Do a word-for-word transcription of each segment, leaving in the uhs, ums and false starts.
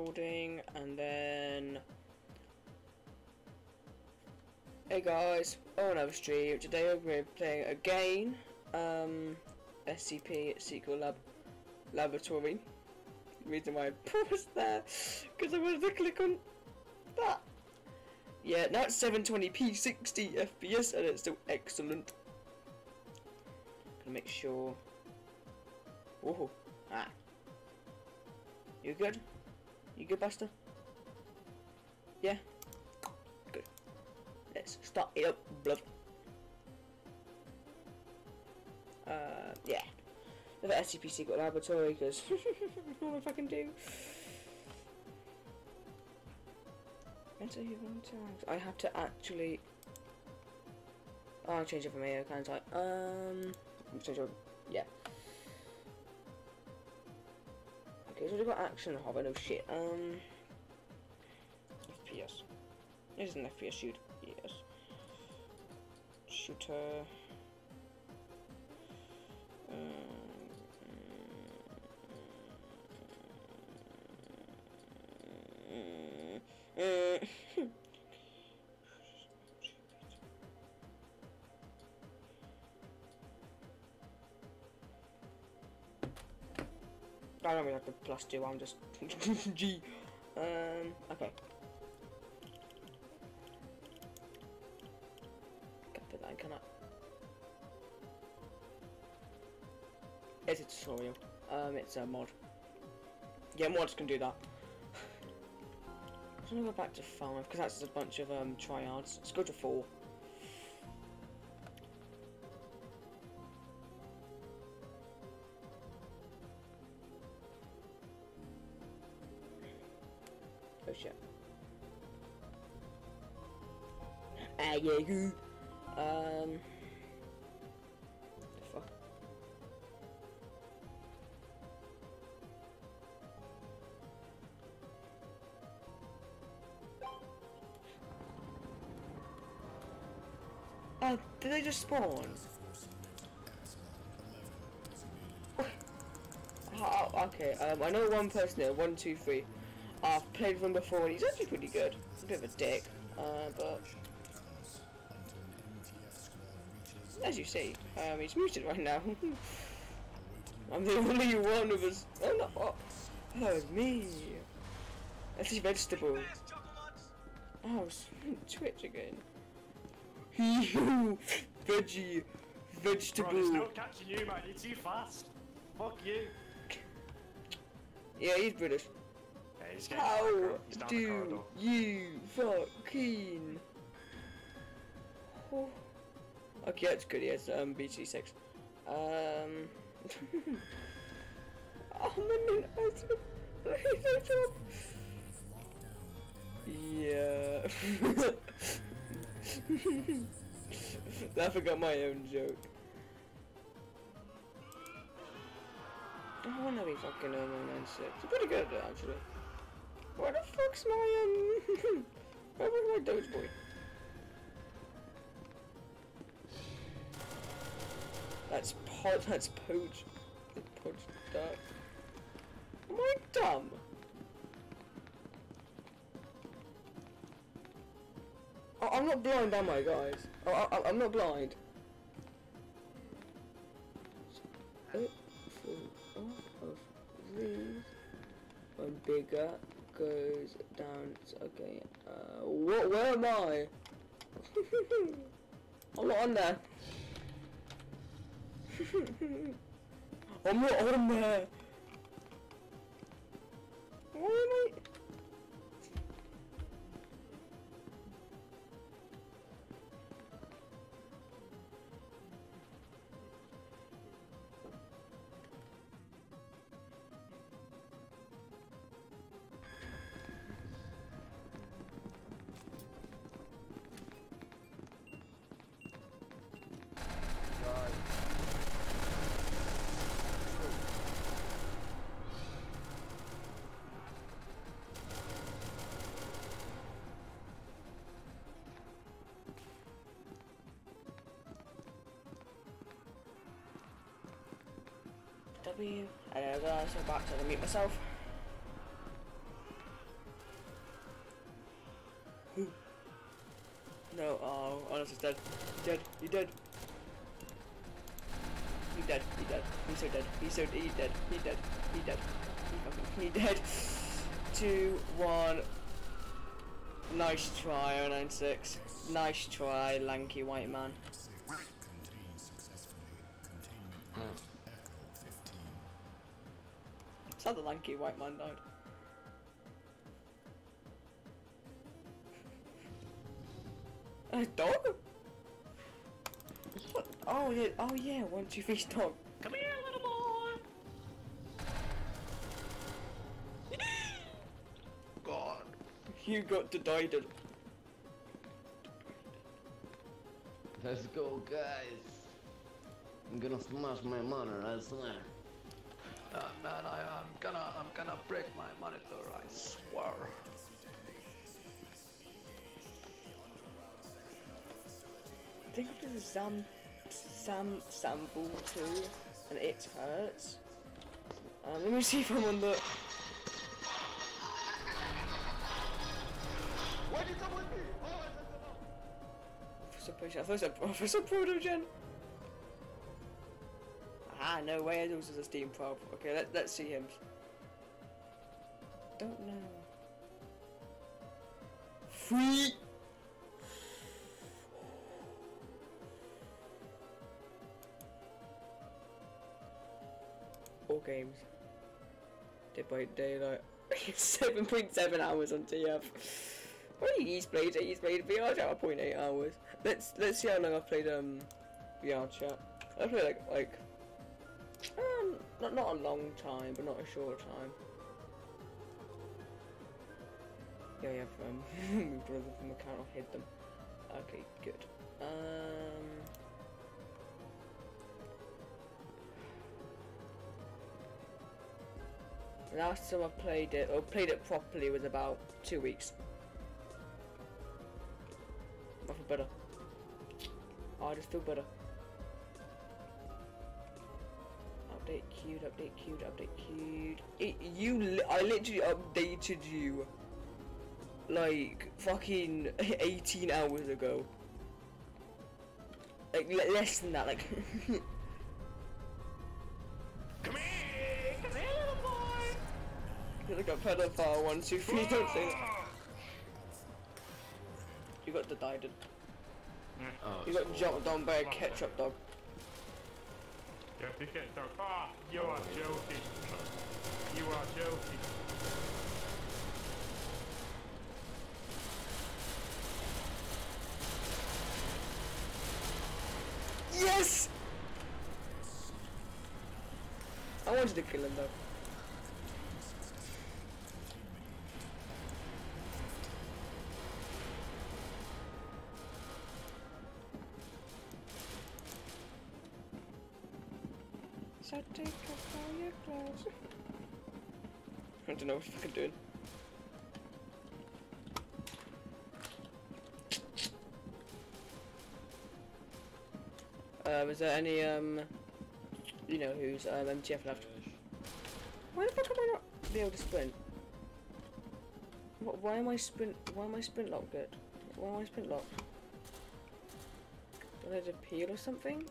recording, and then hey guys, on another stream. Today we're playing again, um, S C P Secret Lab Laboratory. The reason why I paused there, because I wanted to click on that. Yeah, now it's seven twenty p, sixty F P S, and it's still excellent. Gonna make sure. Oh, ah. You good? You good, Buster? Yeah? Good. Let's start it up, blood. Uh, yeah. Another S C P Secret Laboratory, because what if I can do? Enter human tags. I have to actually. Oh, I'll change it from here, can't I? Um, change it. Yeah. Okay, so we've got action hover, no shit. Um, F P S. This is an F P S shoot. Yes. Shooter. Um, uh, I don't really have to plus two, I'm just G. Um, okay. Can't put that in, can I? It's a tutorial. Um, it's a mod. Yeah, mods can do that. I'm gonna go back to five, because that's a bunch of um, triads. Let's go to four. Oh shit. Ah, yeah, you. Um. The fuck. Oh, did they just spawn? Oh, okay. Um, I know one person there. One, two, three. I've played with him before and he's actually pretty good. He's a bit of a dick, uh, but as you see, um, he's muted right now. I'm the only one of us. Oh no! Oh, oh it's me. That's a vegetable. Oh, Twitch again. You veggie vegetable. Bro, there's no catching you, man. You're too fast. Fuck you. Yeah, he's British. Yeah, he's How do you fucking? Oh. Okay, that's good. Yes, um, B T six. Um. Oh man, yeah. I forgot my own joke. I wanna be fucking oh one nine six. It's pretty good actually. Where the fuck's my um? Where was my Doge boy? That's pot. That's poach. The poach duck. Am I dumb? Oh, I'm not blind, am I, guys? Oh, I, I'm not blind. Oh, full of these. One bigger goes down. Okay. Uh, what? Where am I? I'm not on there. I'm not on there. Why am I? W. Hello guys, I'm back to mute myself. No, oh, Honest is dead. Dead, you dead. He dead, he dead. He's so dead. He's so he dead. He dead. He dead. He fucking he dead. Two, one. Nice try, oh nine six. Nice try, lanky white man. It's how the lanky white man died. A dog? What? Oh yeah, oh yeah, one, two, three, dog. Come here, little boy. God. You got decided. Let's go, guys. I'm gonna smash my monitor, I swear. Uh, man, I, I'm gonna, I'm gonna break my monitor, I swear. I think I've done Sam, Sam, Sample too, and it hurts. Um, let me see if I'm on the. Why'd you come with me? Oh, I said no. For some reason, I thought it was a, for some protogen. Ah, no way, it was a Steam probe. Okay, let, let's see him. Don't know. Free! All games. Dead by Daylight. seven point seven hours on T F. Well, he's played he's played V R chat one point eight hours. Let's let's see how long I've played um V R chat. I've played like like um not not a long time, but not a short time. Yeah, yeah, um my brother from account I'll hit them. Okay, good. Um Last time I played it, or played it properly, was about two weeks. I feel better. Oh, I just feel better. Update queued, update queued, update queued. It, you, li I literally updated you like fucking eighteen hours ago. Like l less than that, like. Come here, come here, little boy. You're like a pedophile, one, two, three, don't say that. You got decided. Oh, You got jumped on by a ketchup dog. Yeah, you get dog. Ah, you are joking. You are joking. Yes! I wanted to kill him though. So take off all your clothes. I don't know what I'm fucking doing. Um, is there any, um, you know who's um, M T F left? Why the fuck am I not be able to sprint? What, why am I sprint, why am I sprint locked good? Why am I sprint locked? Do I need to peel or something?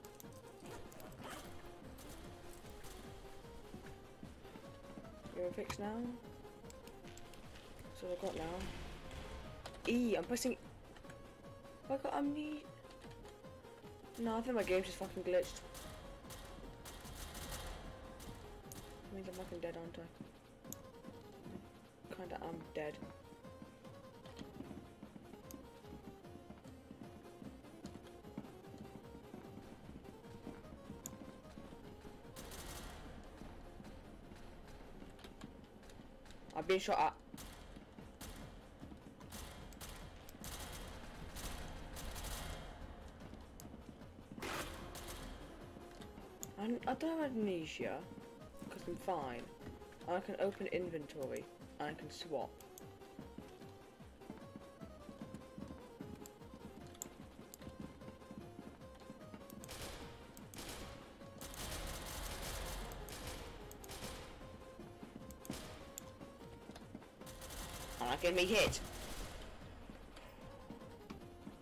You're fixed now? That's what I got now. E, I'm pressing. I got amnesia. No, I think my game's just fucking glitched. That means I'm fucking dead, aren't I? Kinda am dead. I've been shot at. I'm, I don't have amnesia, because I'm fine. I can open inventory, and I can swap. And I can be hit.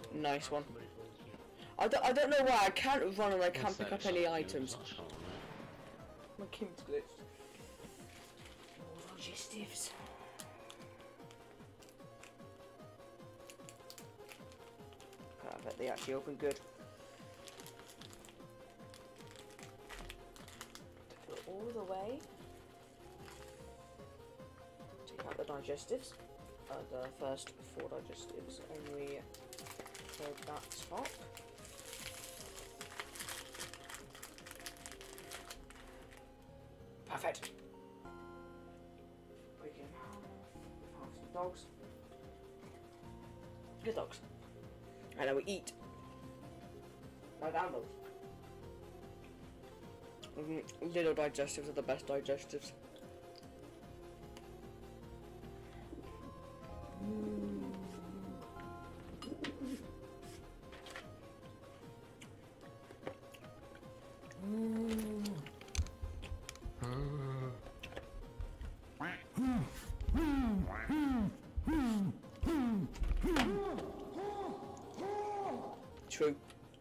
Nice one. Absolute bullshit. I don't, I don't know why I can't run and I can't What's pick that? up any Something items. was that on My Kim's glitched. Oh, digestives. Okay, I bet they actually open good. Go all the way. Take out the digestives. Uh, the first four digestives, and we hold that top. Perfect. We can have some dogs. Good dogs. And then we eat. Now down dogs. Mm, little digestives are the best digestives. True.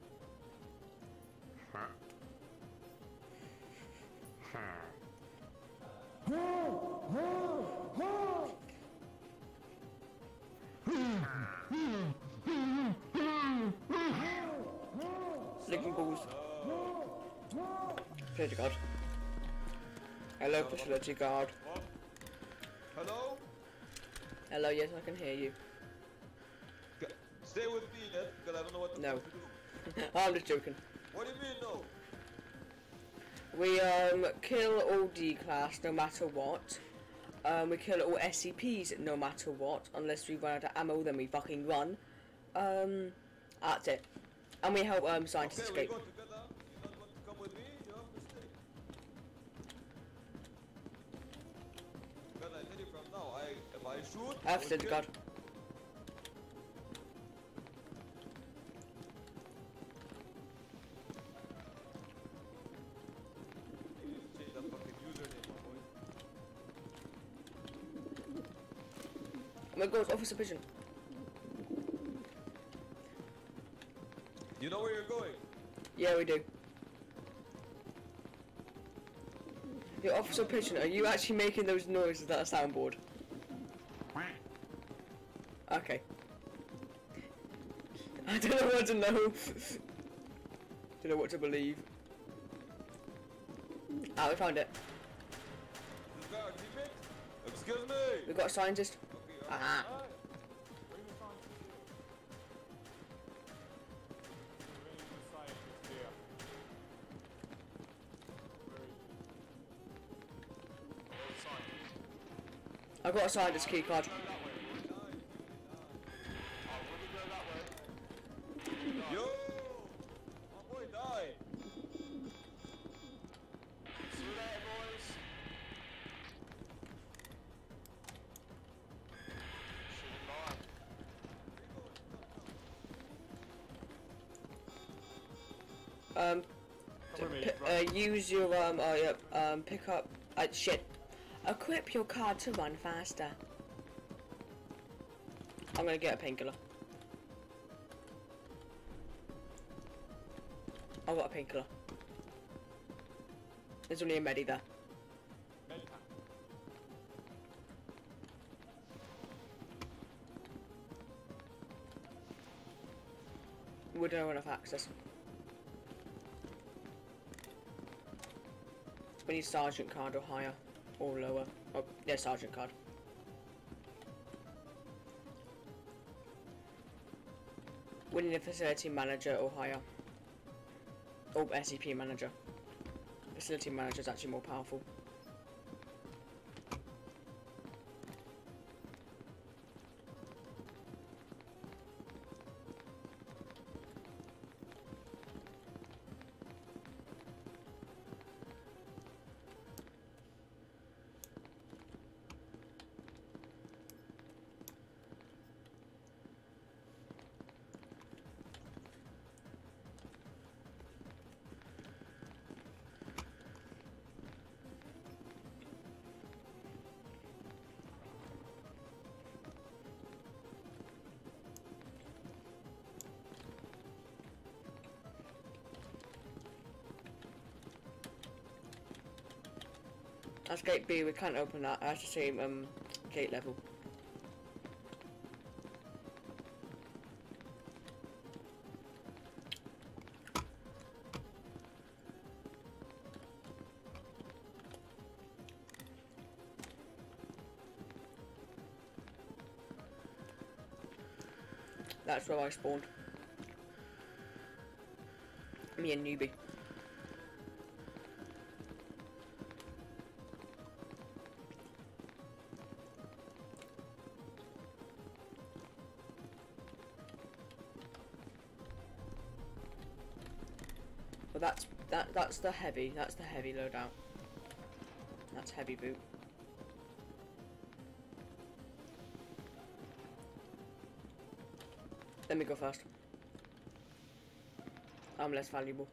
Licking balls. Facility guard. Hello, facility guard. What? Hello? Hello, yes, I can hear you. G- Stay with me, Ned, because I don't know what the No. fuck to do. I'm just joking. What do you mean, no? We um kill all D class no matter what. Um, we kill all S C Ps no matter what. Unless we run out of ammo, then we fucking run. Um, that's it. And we help um scientists Okay, we escape. go together. You don't want to come with me? You have a mistake. Because I tell you from now, I if I shoot, I have will facility kill- guard. Change that fucking username, my boy. Oh my god, officer pigeon. You know where you're going? Yeah, we do. Your officer pigeon, are you actually making those noises that are soundboard? Okay. I don't know what to know. Don't know what to believe. Ah, we found it. This guy our teammate? Excuse me! We got a scientist. Okay, Ah. alright. What are you trying to do? There is a scientist here. Where is he? Oh, scientist. I got a scientist key card. Go that way, boy. Oh, when we go that way. Yo! My boy died! See you later, boys. Shooting live. Um, Come with me, p- right. uh, use your um, oh yep, um, pick up. Uh, shit. Equip your card to run faster. I'm gonna get a painkiller. I got a painkiller. There's only a medi there. Med pack. We don't have enough access. We need sergeant card or higher. Or lower. Oh, yeah, sergeant card. We need a facility manager or higher. Or S C P manager. Facility manager is actually more powerful. That's gate B, we can't open that. That's the same um, gate level. That's where I spawned. Me and newbie. Well, that's that. That's the heavy. That's the heavy loadout. That's heavy boot. Let me go first. I'm less valuable.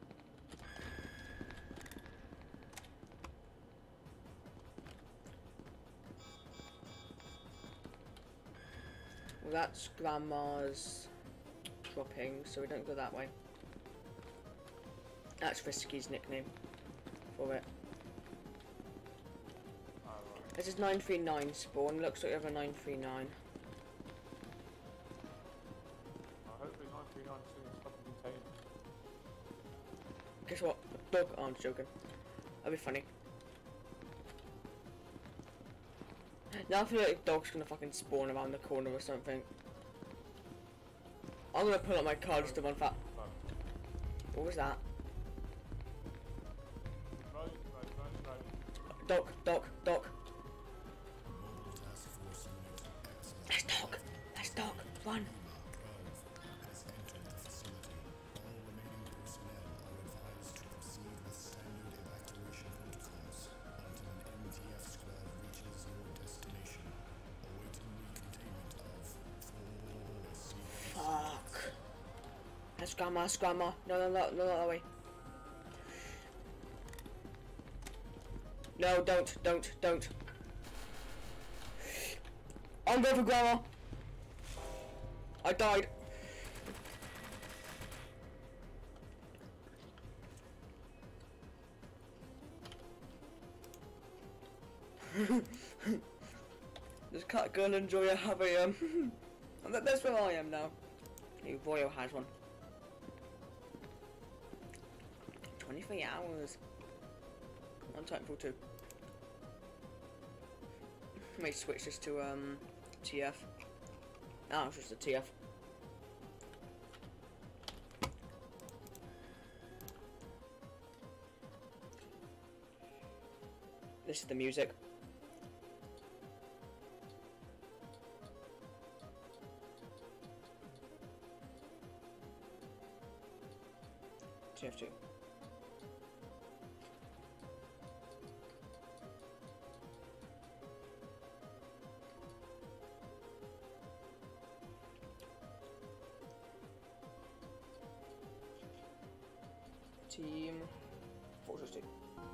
Well, that's Grandma's dropping, so we don't go that way. That's Frisky's nickname for it. Oh, right. This is nine three nine spawn. Looks like you have a nine three nine. Well, hopefully nine three nine soon is fucking contained. Guess what? A dog. Oh, I'm joking. That'd be funny. Now I feel like a dog's gonna fucking spawn around the corner or something. I'm gonna pull up my car just to run fat. Run, What was that? run, run, run, run. Doc, doc, doc. That's dog. That's dog. Run. Fuck. That's grandma, that's grandma. No, no, no, no, not that way. No, don't, don't, don't. I'm going for grandma. I died. This cat girl and Joya have a um. And that- that's where I am now. Hey, Royal has one. twenty-three hours. On Titanfall two. May switch this to um T F. Ah, it's just a T F. This is the music. T F two. Team Fortress two.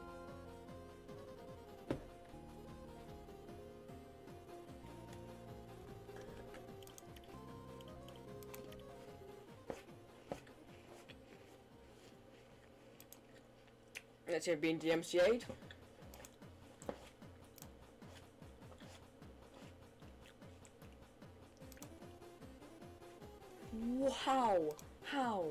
Let's say being D M C A'd. Wow! How?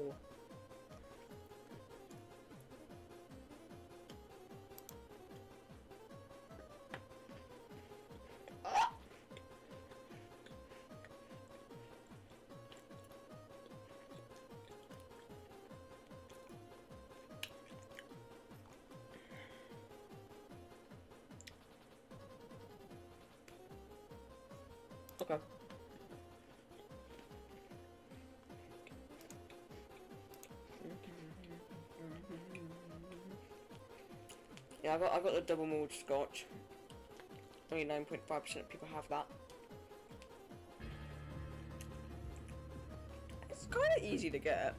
Okay. Yeah, I got I got the double mulled scotch. Only nine point five percent of people have that. It's kind of easy to get.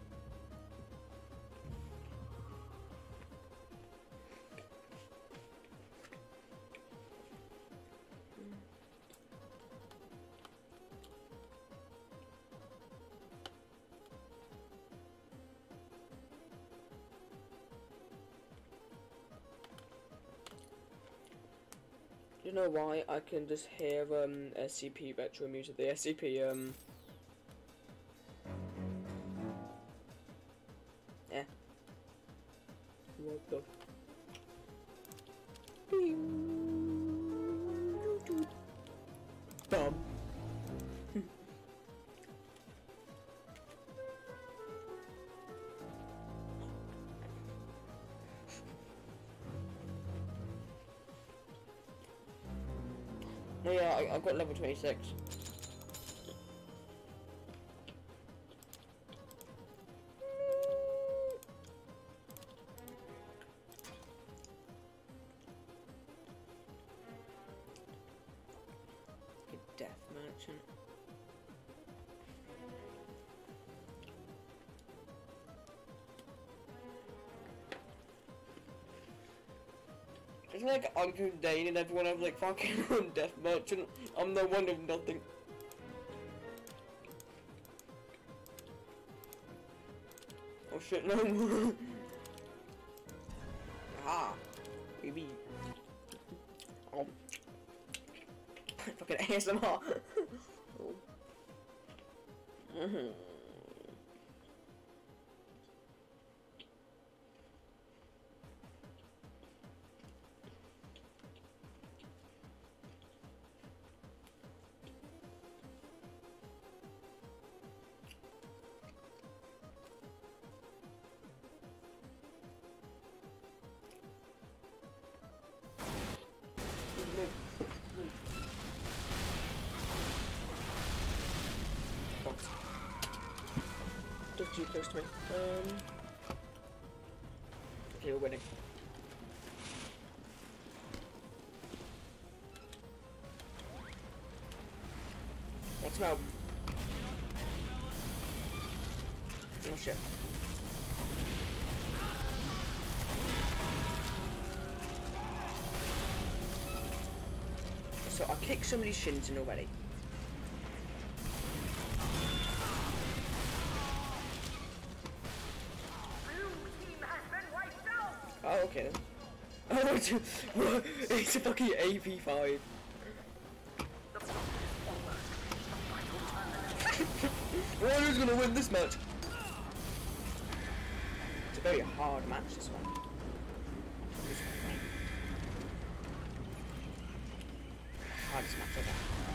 don't know why I can just hear um S C P retro music. The S C P um. Yeah. What the? Dumb. Oh yeah, I, I've got level twenty-six. Death merchant. It's like Uncle Dane and everyone have like fucking death merchant. I'm the one of nothing. Oh shit, no. Ah, baby. Oh. Fucking A S M R. Oh. Mm-hmm. Just too close to me. Um. Okay, we're winning. Let's go. Oh shit. So I kicked somebody's shins in already. Oh, okay then. Oh, it's a, it's a fucking A P five. Well, who's gonna win this match? It's a very hard match, this one. Hardest match ever.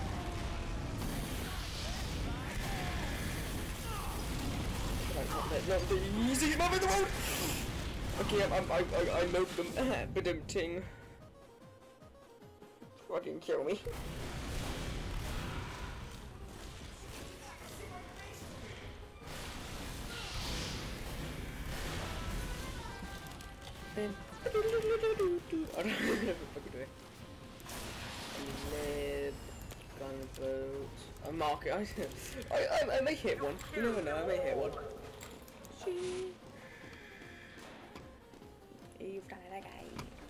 Right, not, not the easiest map in the world! Okay, I'm, I'm, I, I, I mowed them. Ba-dum-ting. Fucking kill me. I don't know what the fuck do it. Lib, gunboat. A market. I, I, I may hit one. You never know. I may hit one. You've done it again.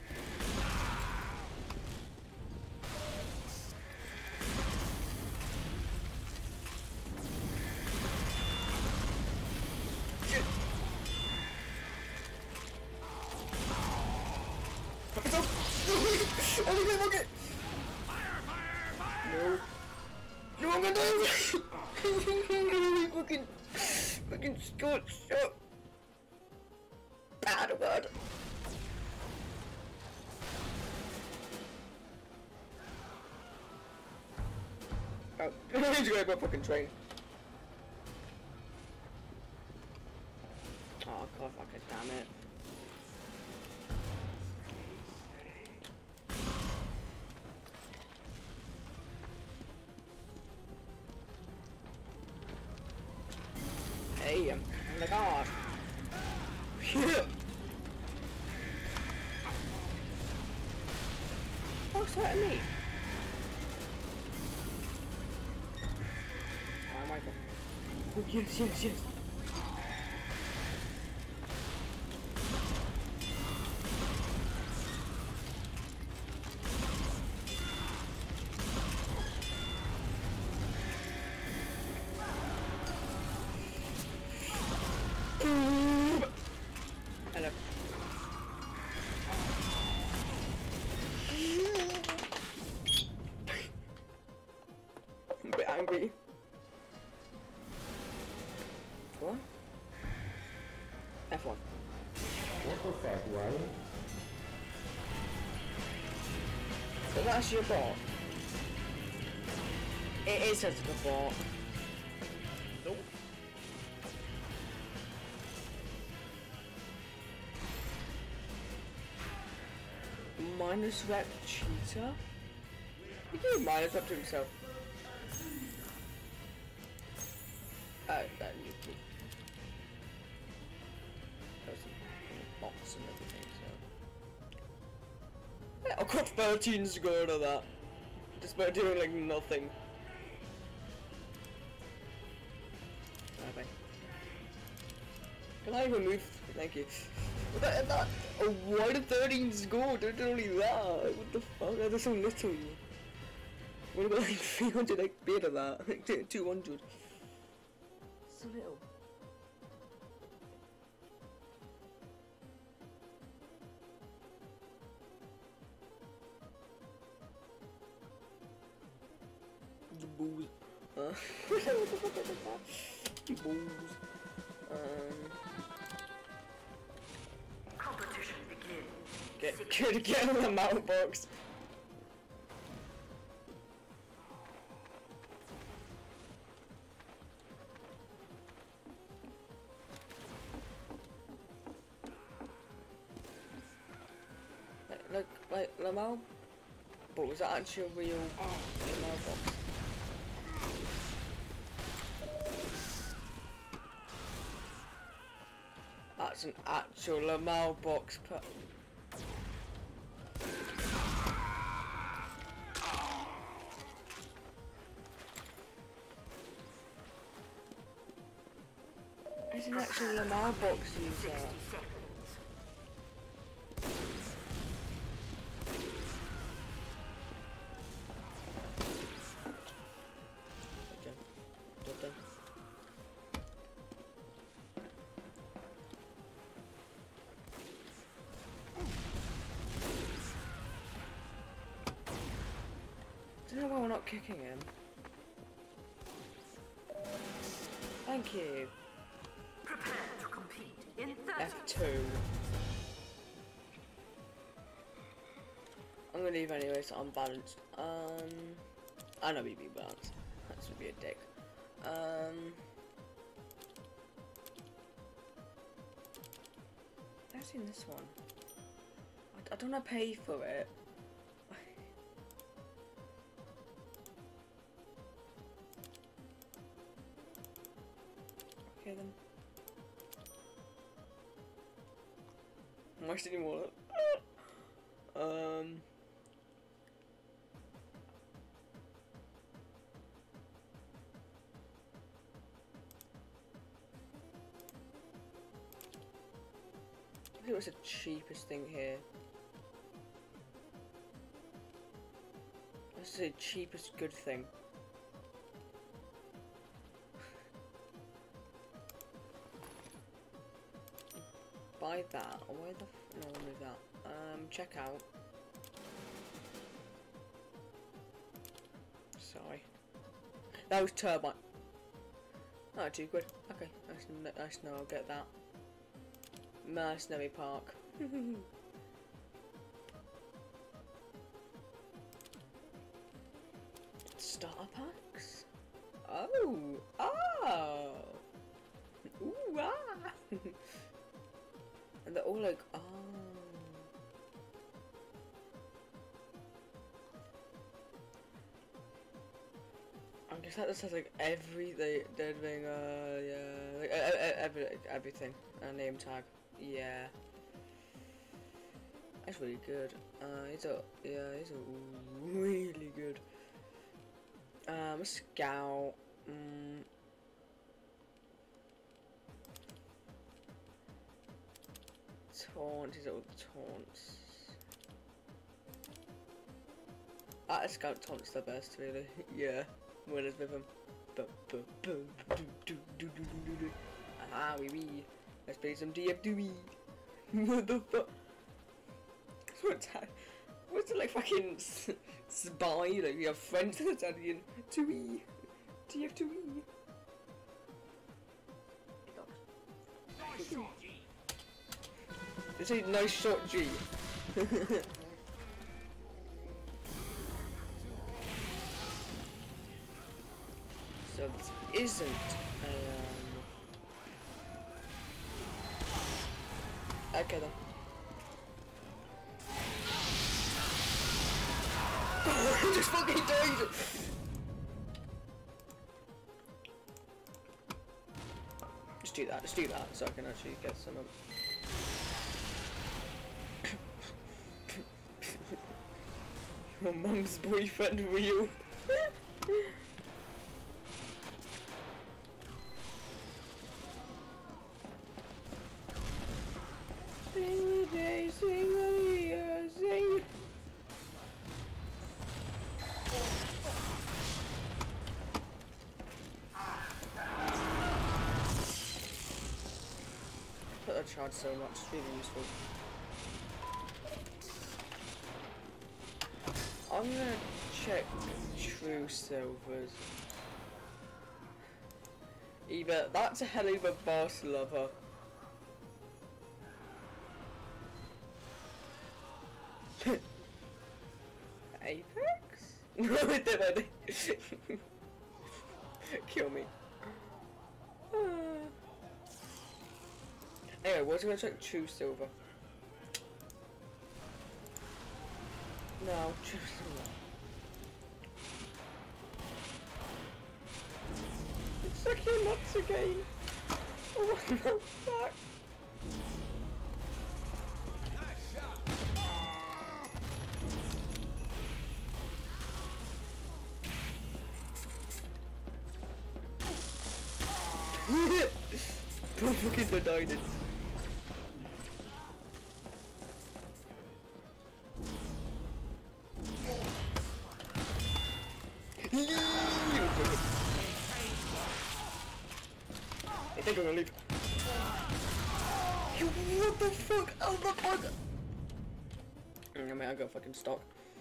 Shit. Fuck yourself! Oh, look at look at No. No, I'm gonna die! Fucking, fucking scorch up. Bad word. Oh, I need to go to my fucking train. Oh god, fuck it, damn it. Hey, I'm on the guard. What's hurting me? Oh my god. Oh, yes, yes, yes. Go on. F one. What the fuck, why? So that's your bot. It is a bot. Nope. Minus rep cheater? He gave minus rep to himself. Oh, that you could. There's a box and everything, so. Yeah, I've got thirteen to go out of that. Despite doing like nothing. Bye bye. Can I even move? Thank you. That, that, oh, why did thirteen score? Don't do only that. What the fuck? That is so little. What about like three hundred X P of that? Like two hundred. So little. The balls. Uh, what the fuck is that? The balls. Um. Competition begin. Get, get, get on the mount box. Like, like, like Lamau? But was that actually a real Lamau box? That's an actual Lamau box. Per It's an actual Lamau box user. I don't know why we're not kicking him. Thank you. Prepare to compete in thirty. F two. I'm gonna leave anyway, so I'm balanced. Um, I know we'd be balanced. That's gonna be a dick. Um, I've seen this one. I, I don't wanna pay for it. Okay then. I'm wasting more. um. I think it was the cheapest thing here. This is the cheapest good thing. Buy that. Or where the f no, I'll move that. Um, check out. Sorry. That was turbine. Oh, two quid. Okay, nice, nice. No, I'll get that. Mercenary Park. Starter packs. Oh, oh. Ooh, ah. And they're all like, oh. I guess that just has like everything. They're doing, uh, yeah, like, uh, uh, every, everything. A name tag, yeah. That's really good. Uh, it's a, yeah, it's a really good. Um, a scout. Mm. Taunt, is it all the taunts? Ah, a scout taunt's the best, really. Yeah, winners with him. Ah, wee wee. Let's play some D F two. What the fuck? What's that? What's it like fucking spy? Like we have friends in Italian. two E. D F two E. It's a nice shot, G. So this isn't a, um... okay then. I just fucking died! Just do that, just do that so I can actually get some of your mum's boyfriend real. Sing the day, sing the year, sing. I put that charge so much, it's really useful. I'm gonna check true silvers. Either that's a hell of a boss lover. Apex? No, I did, I did. Kill me. Uh. Anyway, we're gonna check true silver. No, true silver. It's sucking nuts again. Oh, what the fuck? Don't fucking died it. I think I'm gonna leave. Yo, what the fuck? Oh the fuck? I mean, I got fucking stock.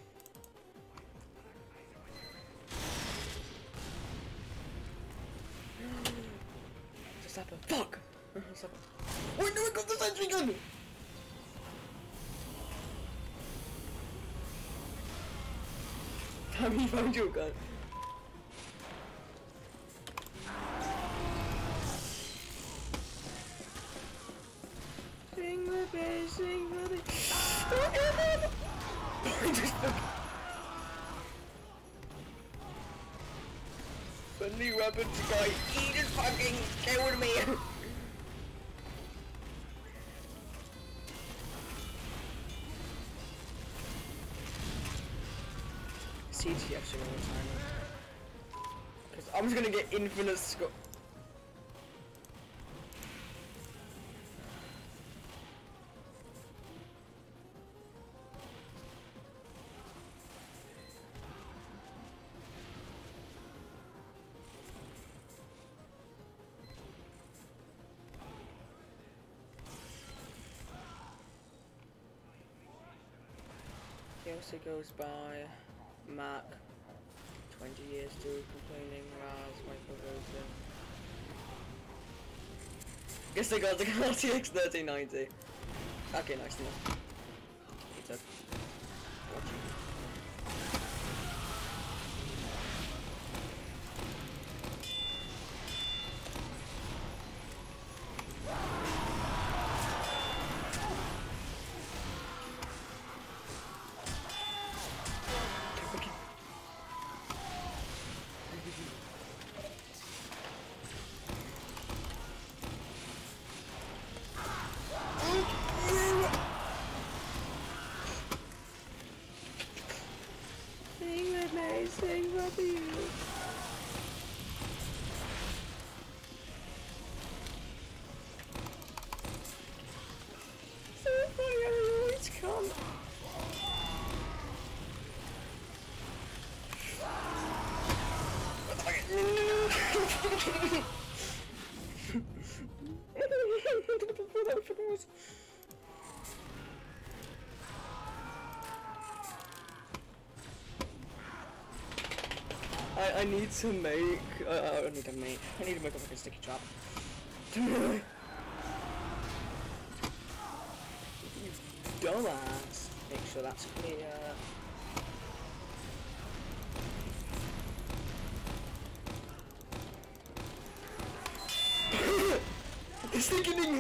Zapper. Fuck! Zapper. Wait, no, I got the sentry gun! Damn, you found your gun. Sing with me, sing with me. I just fucking... The new weapons guy, he just fucking killed me! C T F should all the time. Because I'm just gonna get infinite sco- He also goes by Mac. twenty years still complaining, Raz, Michael Rosen. Guess I got the R T X thirteen ninety. Okay, nice enough. It's up. Watching. Sing with you. So funny how you always come. What the fuck? That fucking was. I, I need to make, uh, I don't need to make, I need to make a fucking sticky trap. your ass. Make sure that's clear. It's thickening!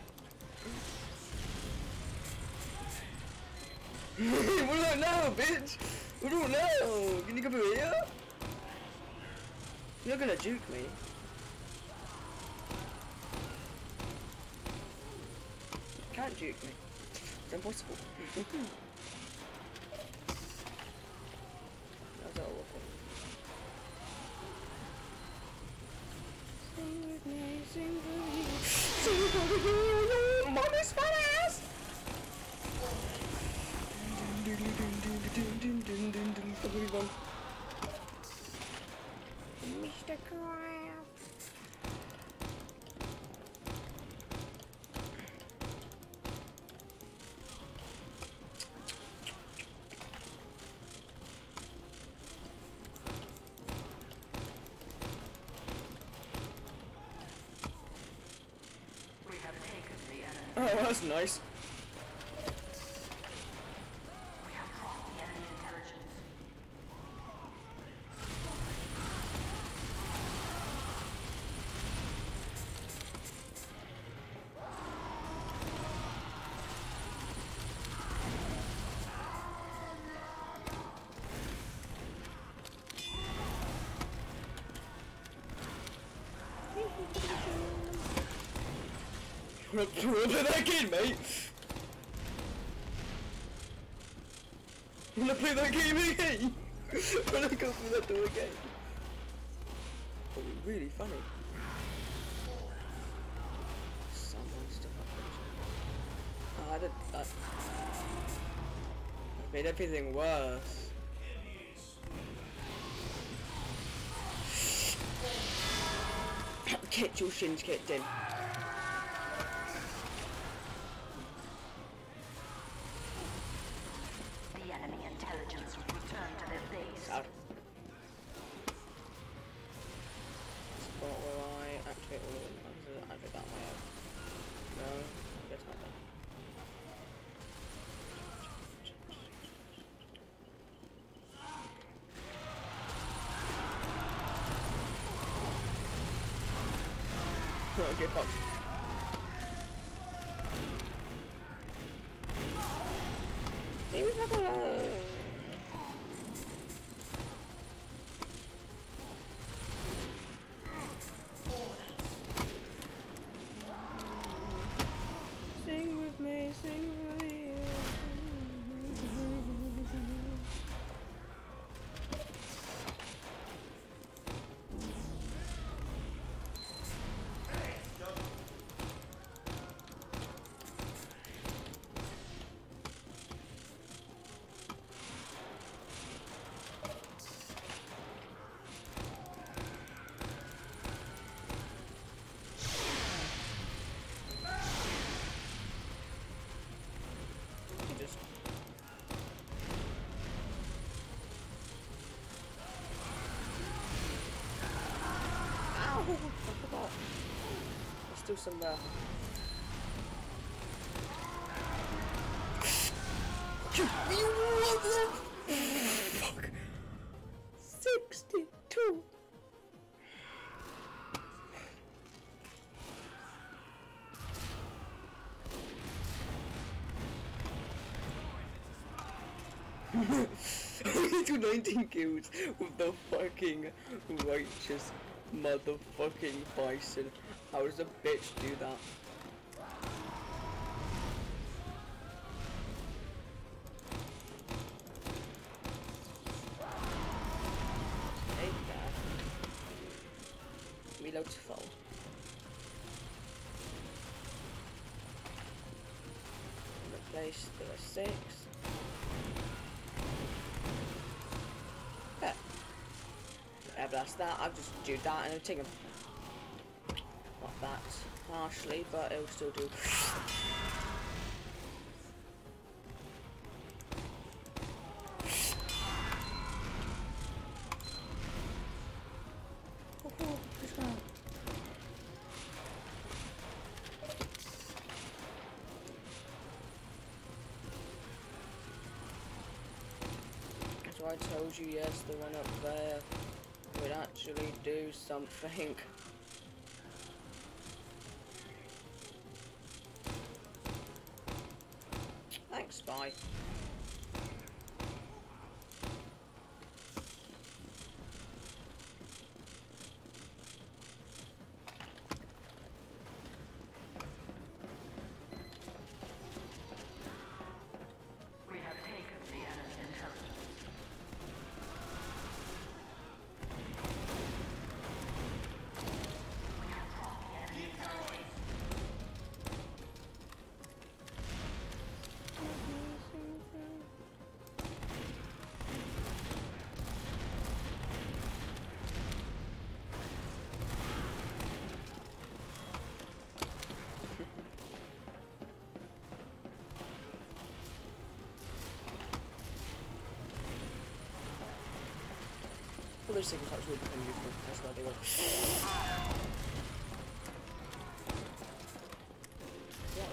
What do I know, bitch? What do I know? Can you come over here? You're not gonna juke me. You can't juke me. It's impossible. How's that all working? Sing with me, sing with me. Sing with me, mommy's fat ass! Mister Crab. We have taken the enemy. Oh, that's nice. We have caught the enemy intelligence. Wanna play that game, mate? Wanna play that game again? Wanna go through that door again? That would be really funny. Someone stuck up there. Oh, I did that. Made everything worse. Get your shins kicked in. The enemy intelligence will return to their base. Sad. Spot where I activate all of them. I'm gonna activate that way out. No, that's not that. Okay, fuck. Leave me fuck alone. Sing with me, sing with me. Just ow! I forgot. There's still some there. What the fuck? Sixty-two. To nineteen kills with the fucking righteous motherfucking bison. How does a bitch do that? Hey there. Reload to full. Replace the six. Yeah. Yeah, but that's that. I've just do that and it'll take him. Not that harshly, but it'll still do. Oh, this one. I told you, yes, the one up there would actually do something. Thanks, Spy. We have taken the enemy intelligence. We have brought the enemy intelligence. All those single types will become useful. That's why they will. Yeah.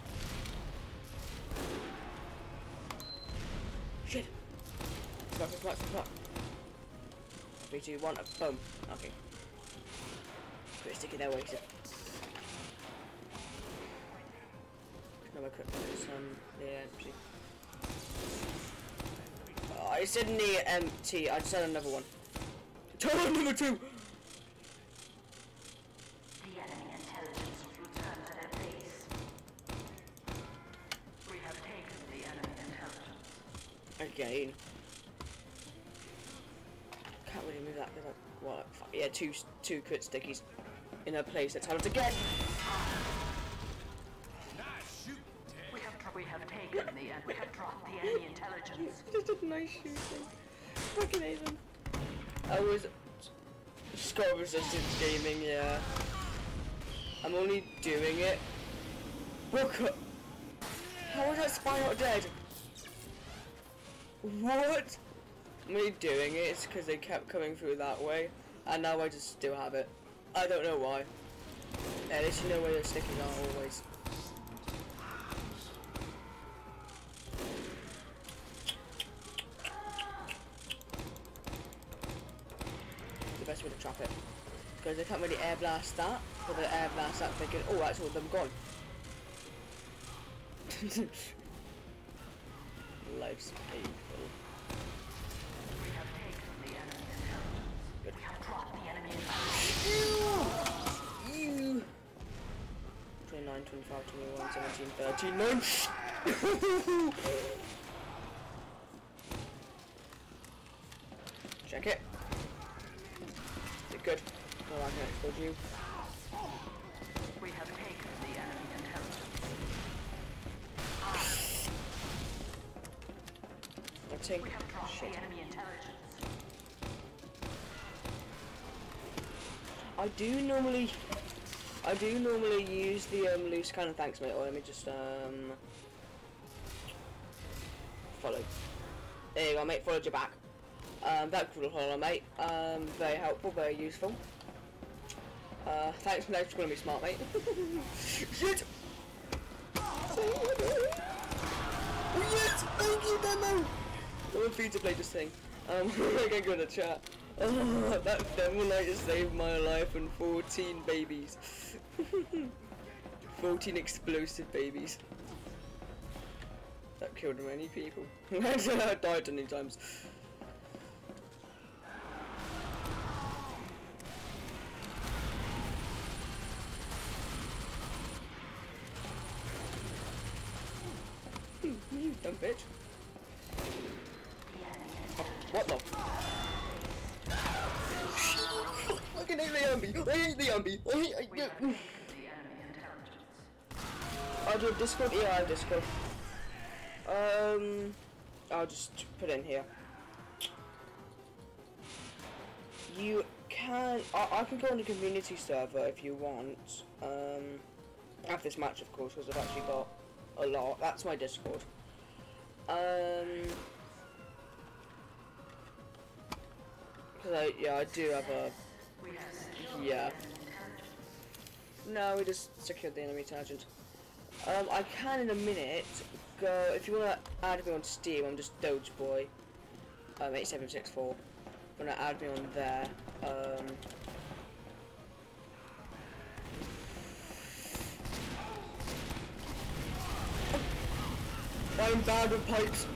Shit! Smack, smack, smack. Three, two, one, boom. Okay. Pretty sticky there, wasted. Another quick one is um, the empty. Oh, I said near empty. I just had another one. Turn number two! The enemy intelligence has returned to their base. We have taken the enemy intelligence. Again. Can't really move that. Like, what? Fuck, yeah, two two crit stickies in a place that's hard to get. We have we have taken the en- we have dropped the enemy intelligence. Just a nice shooting. Fucking hate them. I was score resistance gaming, yeah. I'm only doing it. Look, how is that spy not dead? What? I'm only doing it. It's because they kept coming through that way, and now I just still have it. I don't know why. Yeah, at least you know where your stickies are always. The best way to trap it, because they can't really air blast that, but they air blast that thinking, oh, that's all them gone. Life's painful. We have taken the enemy intelligence. We have dropped the enemy intelligence. You. twenty-nine, twenty-five, twenty-one, seventeen, thirteen, nine. Check it. Is it good? Well, I can explode you. We have taken the enemy intelligence. I think. We have dropped Shit. the enemy intelligence. I do normally. I do normally use the um, loose cannon. Thanks, mate. Or let me just um. Follow. There you go, mate. Followed you back. Um, that cool follow, mate. Um, very helpful, very useful. Uh, thanks, mate, for calling me smart, mate. Shit! Oh, yes! Thank you, Demo! I'm free to play this thing. Um, I can go in the chat. Oh, that Demo Knight has saved my life and fourteen babies. fourteen explosive babies. That killed many people. I died many times. You dumb bitch. Oh, what the? I can hate the Ambi. I hate the Ambi. I hate. I, We have taken the enemy intelligence. I'll do a Discord. Yeah, I have Discord. Um, I'll just put it in here. You can. I, I can go on the community server if you want. Um, after this match, of course, because I've actually got a lot. That's my Discord. Um, because I yeah I do have a We have secured yeah. the enemy intelligence. No, we just secured the enemy intelligence. Um, I can in a minute go if you want to add me on Steam. I'm just Doge Boy. um, eight seven six four. Gonna add me on there. Um, I'm bad with pipes.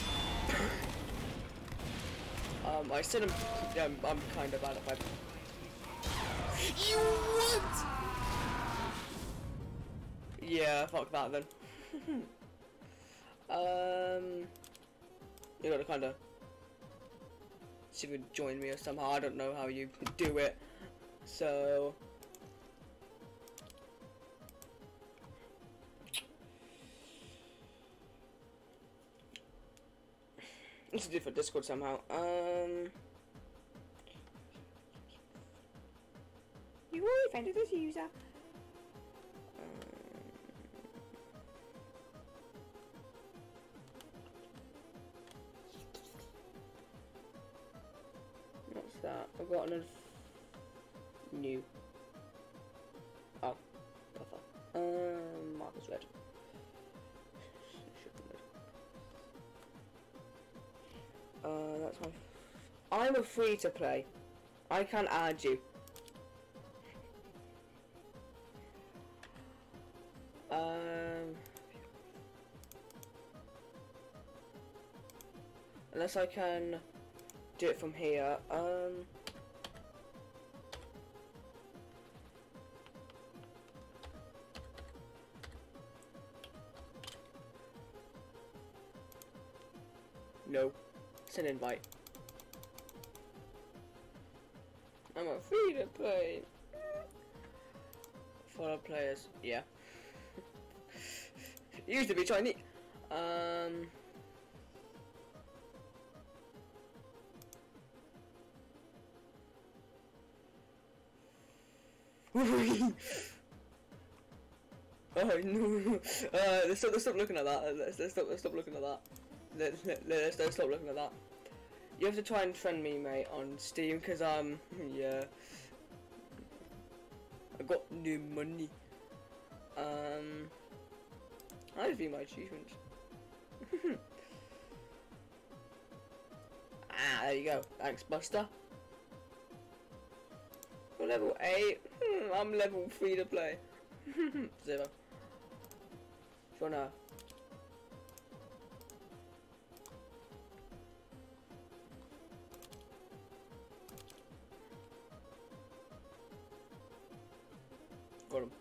um, I said I'm, yeah, I'm, I'm kind of bad at pipes. You what? Yeah, fuck that then. um, you gotta kind of see if you join me or somehow. I don't know how you do it, so. Let's do it for Discord somehow. Um, you already offended this user. Um, what's that? I've got another new. Oh, buffer. Um, Marcus Red. Uh, that's my. I'm a free to play. I can't add you. Um, unless I can do it from here. Um, no. It's an invite. I'm a free to play. Follow players, yeah. Used to be Chinese. Um. Oh no! Uh, let's stop, let's stop looking at that. Let's, let's stop. Let's stop looking at that. Let's, let's, let's stop looking at that. You have to try and friend me, mate, on Steam, cause um, yeah, I got new money. Um, I just view my achievements. Ah, there you go. Thanks, Buster. We're level eight. I'm level three to play. Zero. If you wanna. Got him.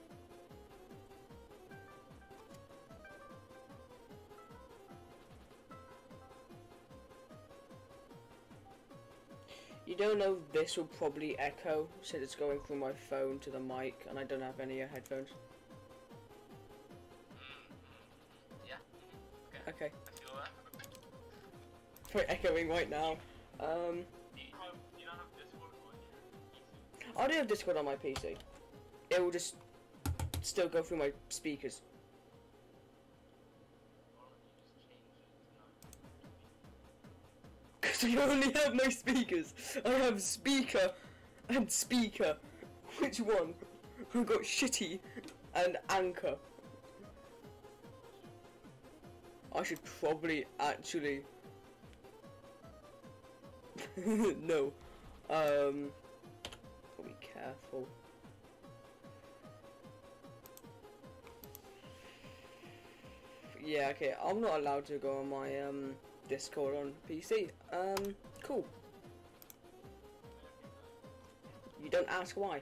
You don't know this will probably echo since it's going through my phone to the mic and I don't have any uh, headphones. Yeah. Okay. I feel that. We're echoing right now. Um, Do you, have, you don't have Discord on your P C? I do have Discord on my P C. It will just still go through my speakers. Because I only have my speakers. I have speaker and speaker. Which one? I've got shitty and anchor. I should probably actually no. Um be careful. Yeah, okay, I'm not allowed to go on my um Discord on P C. Um cool. You don't ask why.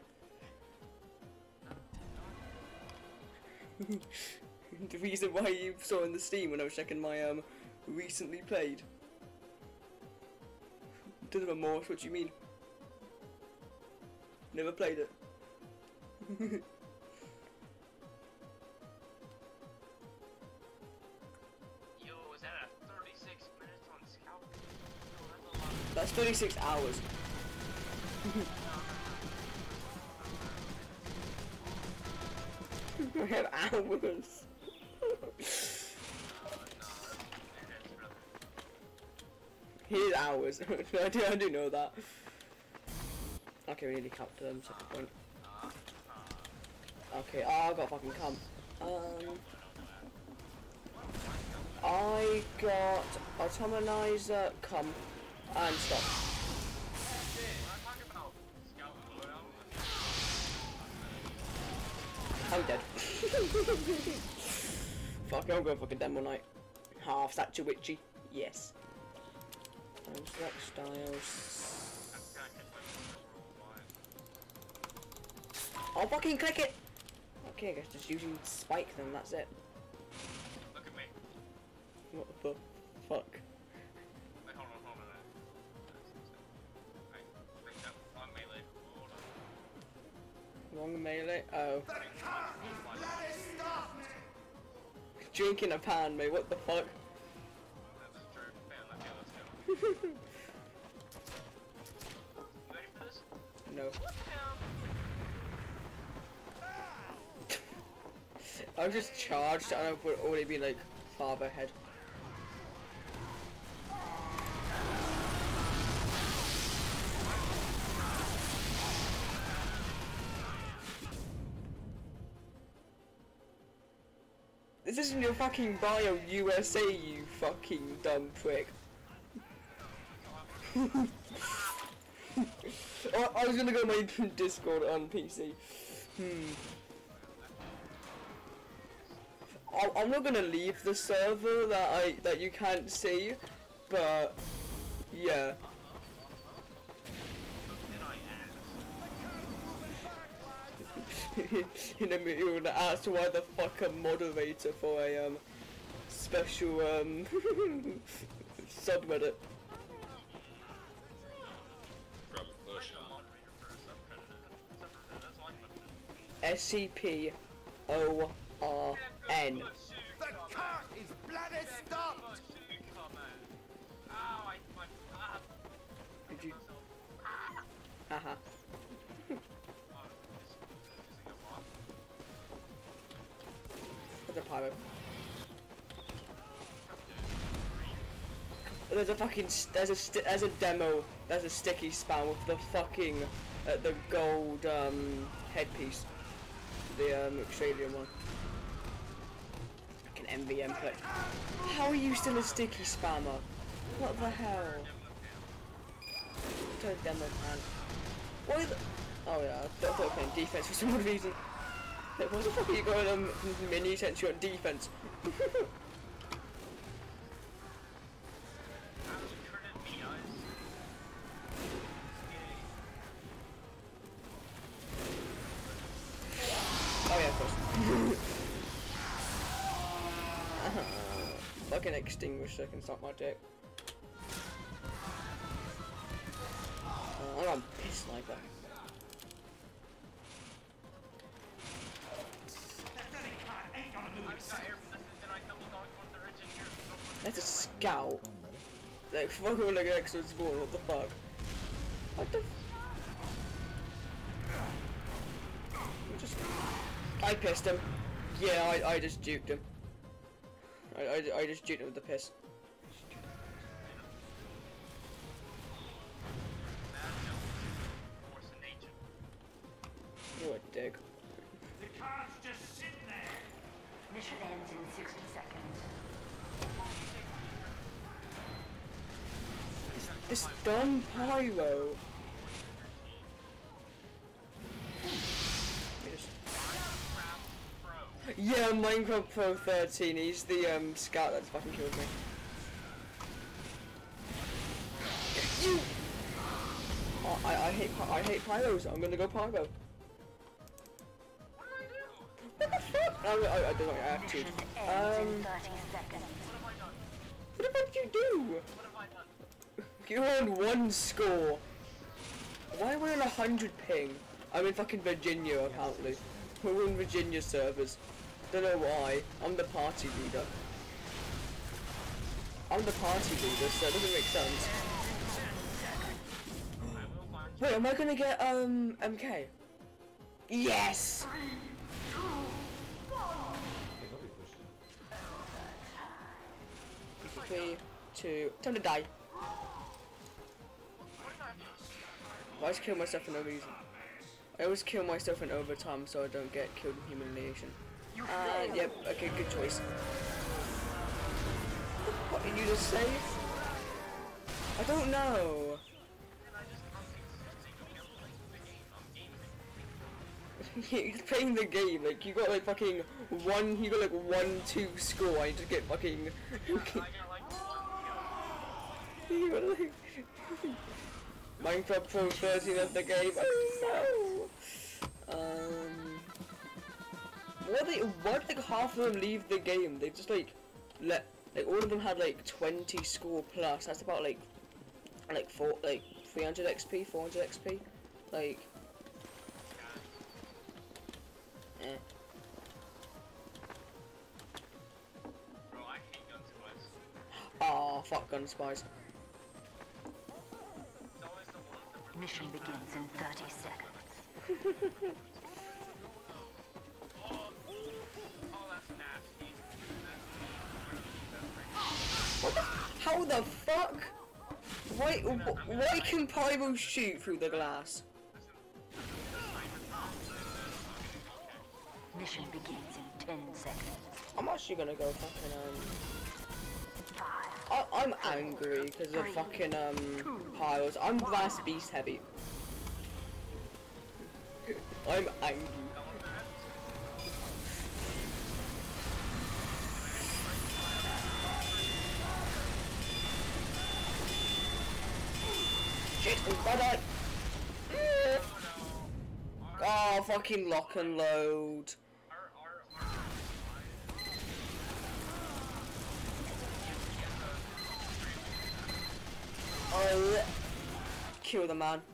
The reason why you saw in the Steam when I was checking my um recently played. Doesn't remorse, what do you mean? Never played it. Yo, was that a thirty-six minutes on Scout? No, that's a lot. That's thirty-six hours. I have hours. His hours. I do. I do know that. Okay, we need to count to them. Second point. Okay. Oh, I got fucking camp. Um. I got Automatizer cum. And stop. When I'm talking about scout loadout, I'm dead. Fuck, I'm going fucking demo night. Half statue witchy. Yes. Um, select styles. I'm gonna catch my first roll. I'll fucking click it! Okay, I guess just using spike then, that's it. Look at me. What the fuck? Wait, hold on, hold on. Wait, wait, no, wrong melee. Hold on. Wrong melee? Oh. Wait, Drink in a pan, mate, what the fuck? that's true. Man, okay, let's go. You ready for this? No. Um, I've just charged and I would already be like far ahead. This isn't your fucking bio U S A, you fucking dumb prick. I, I was gonna go my Discord on P C. Hmm. I, I'm not gonna leave the server that I that you can't see, but yeah. In a minute, you're gonna ask why the fuck a moderator for a um special um subreddit. S C P O R N. The cart is bloody stopped! Did you? Haha. There's a pyro. There's a fucking st there's a st there's a demo. There's a sticky spam with the fucking uh, the gold um headpiece. The um Australian one. Fucking M V M play. How are you still a sticky spammer? What the hell? To a demo man. Why the? Oh yeah, I thought I was playing defense for some odd reason. Like, what the fuck are you going on mini since you're on defense? Oh yeah, of course. Fucking extinguisher can stop my dick. Uh, I'm on piss sniper. That's a scout. Like fucking like an extra spawn, what the fuck? What the f- just I pissed him. Yeah, I, I just duped him. I, I, I just duped him with the piss. You're a dick. The cart's just sitting there! Mission ends in sixty seconds. This dumb pyro. Yeah, Minecraft Pro thirteen. He's the um scout that's fucking killed me. You. Oh, I I hate I hate pyros. I'm gonna go pyro. What did I do? What the fuck? I, I, I don't know. I have to. Mission ends Um. in thirty seconds. What have I done? What the fuck did you do? What have I done? You're on one score. Why are we on a hundred ping? I'm in fucking Virginia apparently. We're in Virginia servers. Don't know why. I'm the party leader. I'm the party leader, so it doesn't make sense. Wait, am I gonna get um M K? Yes! Three, two, time to die. I always kill myself for no reason. I always kill myself in overtime so I don't get killed in humiliation. Uh, yep, okay, good choice. What did you just say? I don't know. He's playing the game, like, you got like fucking one, you got like one, two score, I just get fucking... I got like one You got, like... Minecraft Pro thirteen of the game, oh no! Um... What they, why did like half of them leave the game? They just like, let, like all of them had like twenty score plus, that's about like, like four, like three hundred X P, four hundred X P, like... Eh. Bro, I hate gun spies. Aw, fuck gun spies. It's always the ones that were Mission begins in thirty seconds. oh, oh, that's nasty. What the, how the fuck? Why, wh why can Pyro shoot through the glass? Mission begins in ten seconds. I'm actually gonna go fucking, um... Five. I I'm angry because of fucking, um, Pyros. I'm glass beast heavy. I'm angry. Shit, bye bye. Oh, fucking lock and load. Oh, kill the man.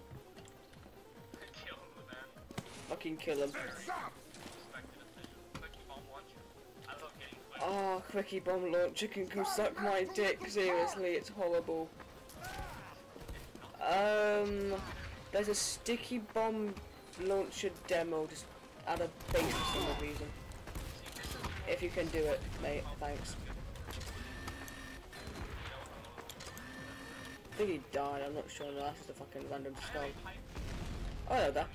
Kill the man. Fucking kill him. Quickie bomb launcher. I love getting quick. Oh, quickie bomb launcher can come suck my dick. Seriously, it's horrible. Um, there's a sticky bomb launcher demo just at a base for some reason. If you can do it, mate, thanks. I think he died, I'm not sure, no, that's just a fucking random skull. Oh, hello there.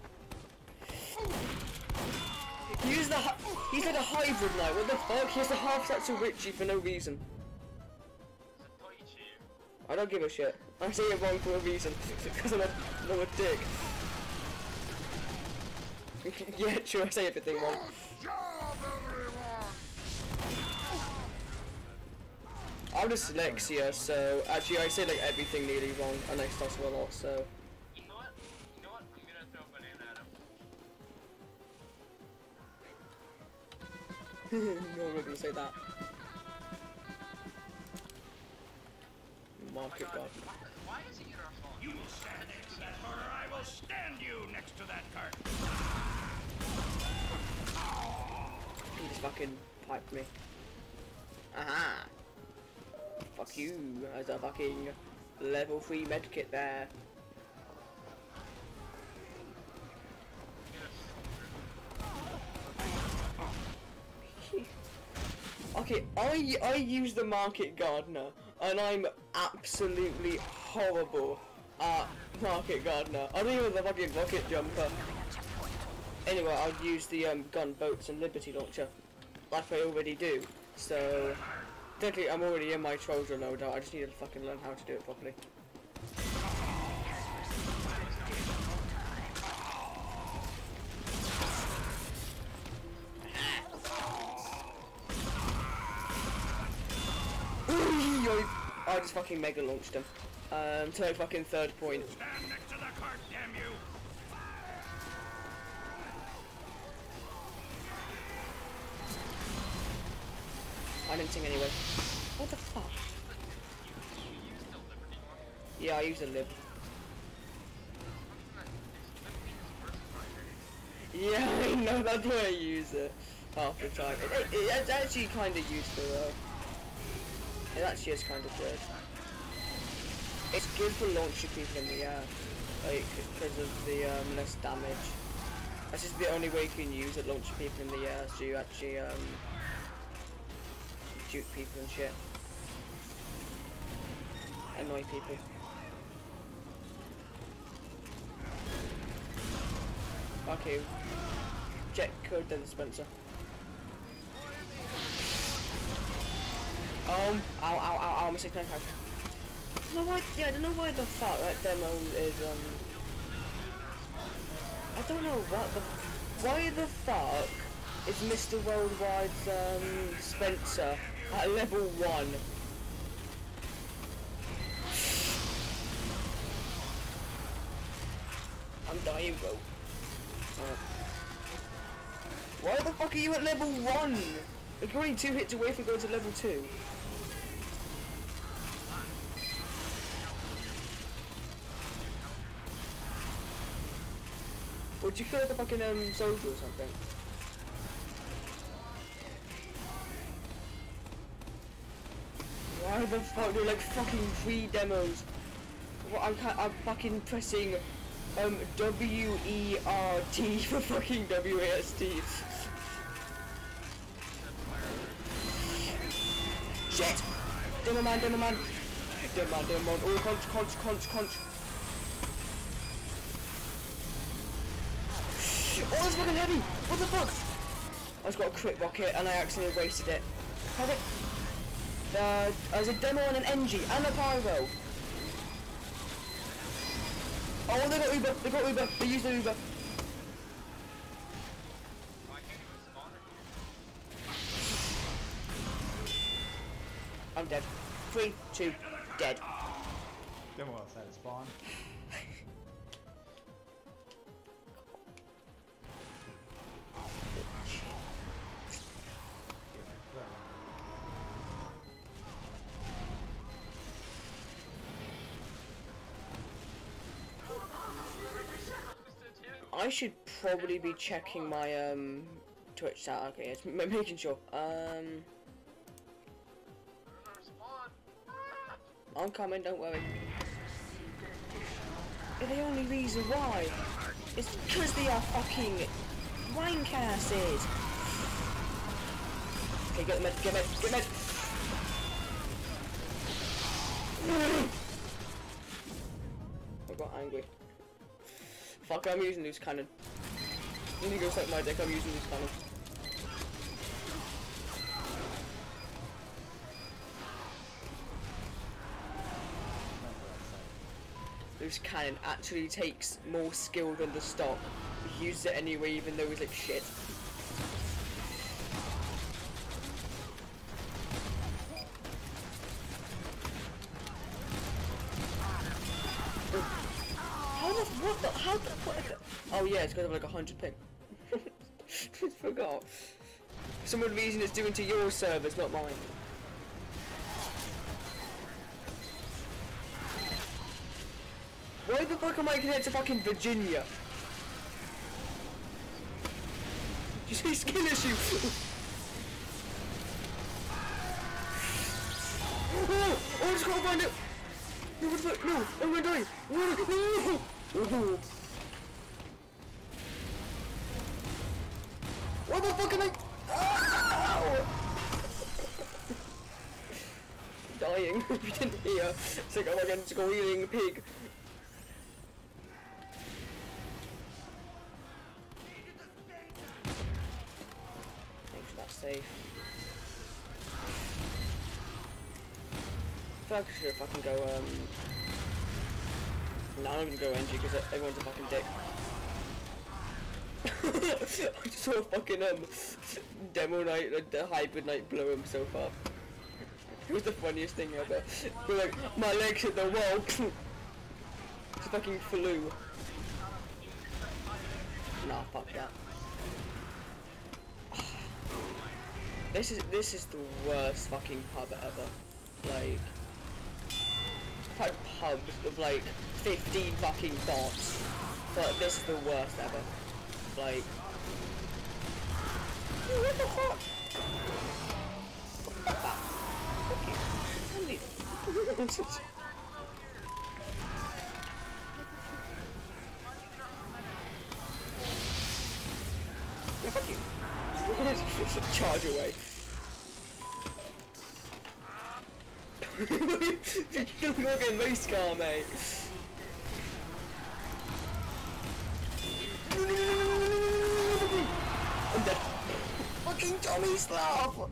Use the he's like a hybrid now, what the fuck? He has the half stats of Richie for no reason. I don't give a shit. I say it wrong for a reason, because I'm a, I'm a dick. Yeah, sure, I say everything wrong. I'm dyslexia, so actually I say like everything nearly wrong, and I stutter a lot, so... You know what? You know what? I'm gonna throw a banana at him. No, I'm not gonna say that. Market God. Why, why is he in our phone? You will stand next to that car, or I will stand you next to that cart. He just fucking piped me. Aha! Fuck you, as a fucking level three medkit there. Okay, I I use the Market Gardener, and I'm absolutely horrible at Market Gardener. I don't even have the fucking rocket jumper. Anyway, I'll use the um, gunboats and Liberty Launcher, like I already do. So, technically, I'm already in my Trojan loadout. I just need to fucking learn how to do it properly. I just fucking mega launched him. Um, to like fucking third point. Stand next to the cart, damn you! I didn't sing anyway. What the fuck? Yeah, I used a lib. Yeah, I know, that's why I use it half the time. It, it, it's actually kind of useful though. It actually is kind of good. It's good for launching people in the air, like, because of the um, less damage. That's just the only way you can use it, launching people in the air, so you actually um, shoot people and shit. Annoy people. Okay. Jet code then Spencer. Um, ow, ow, ow, ow, I'm a sick knife. know why. Yeah, I don't know why the fuck that demo is um. I don't know what the. Why the fuck is Mister Worldwide's um Spencer at level one? I'm dying, bro. Uh, why the fuck are you at level one? You're only two hits away from going to level two. Would you feel like a fucking um soldier or something? Why the fuck do like fucking three demos? What I'm I'm fucking pressing um W E R T for fucking W A S T. Shit! Demo man, demo man, demo man, demo man. Oh, conch, conch, conch, conch. Oh, that's fucking heavy! What the fuck? I just got a crit rocket and I accidentally wasted it. Have it? Uh, there's a demo and an N G and a pyro. Oh, they got Uber! They got Uber! They used the Uber! I'm dead. Three, two, dead. Demo outside of spawn. I should probably be checking my um Twitch stat. Okay, it's m making sure. Um, I'm coming. Don't worry. The only reason why is because they are fucking wank asses. Okay, get the med. Get med. Get med. I got angry. Fuck, I'm using loose cannon. You need to go suck my dick, I'm using loose cannon. Loose cannon actually takes more skill than the stock. He uses it anyway even though he's like shit. What the? How the? What the? Oh yeah, it's because of like a hundred ping. Forgot. Some of the reason it's doing to your servers, not mine. Why the fuck am I connected to fucking Virginia? Did you say skill issue? Oh, oh, I just gotta find it. No, what the fuck? No, I'm gonna die. No, no. Ooh. What the fuck am I? Ow! Dying. You didn't hear. It's like, oh my god, it's a squealing pig. Thanks for that save. I feel like I should fucking go, um... No, I'm gonna go N G because everyone's a fucking dick. I just saw a fucking um demo night, uh, the hybrid night blow himself up. It was the funniest thing ever. We're like, my legs hit the wall. It's fucking flew. Nah, fuck that. This is this is the worst fucking pub ever. Like, I've had pubs of like fifteen fucking bots, but this is the worst ever. Like, what the fuck? Yeah, fuck you. Charge away. You're fucking race car, mate. I'm dead. Fucking Tommy Slav.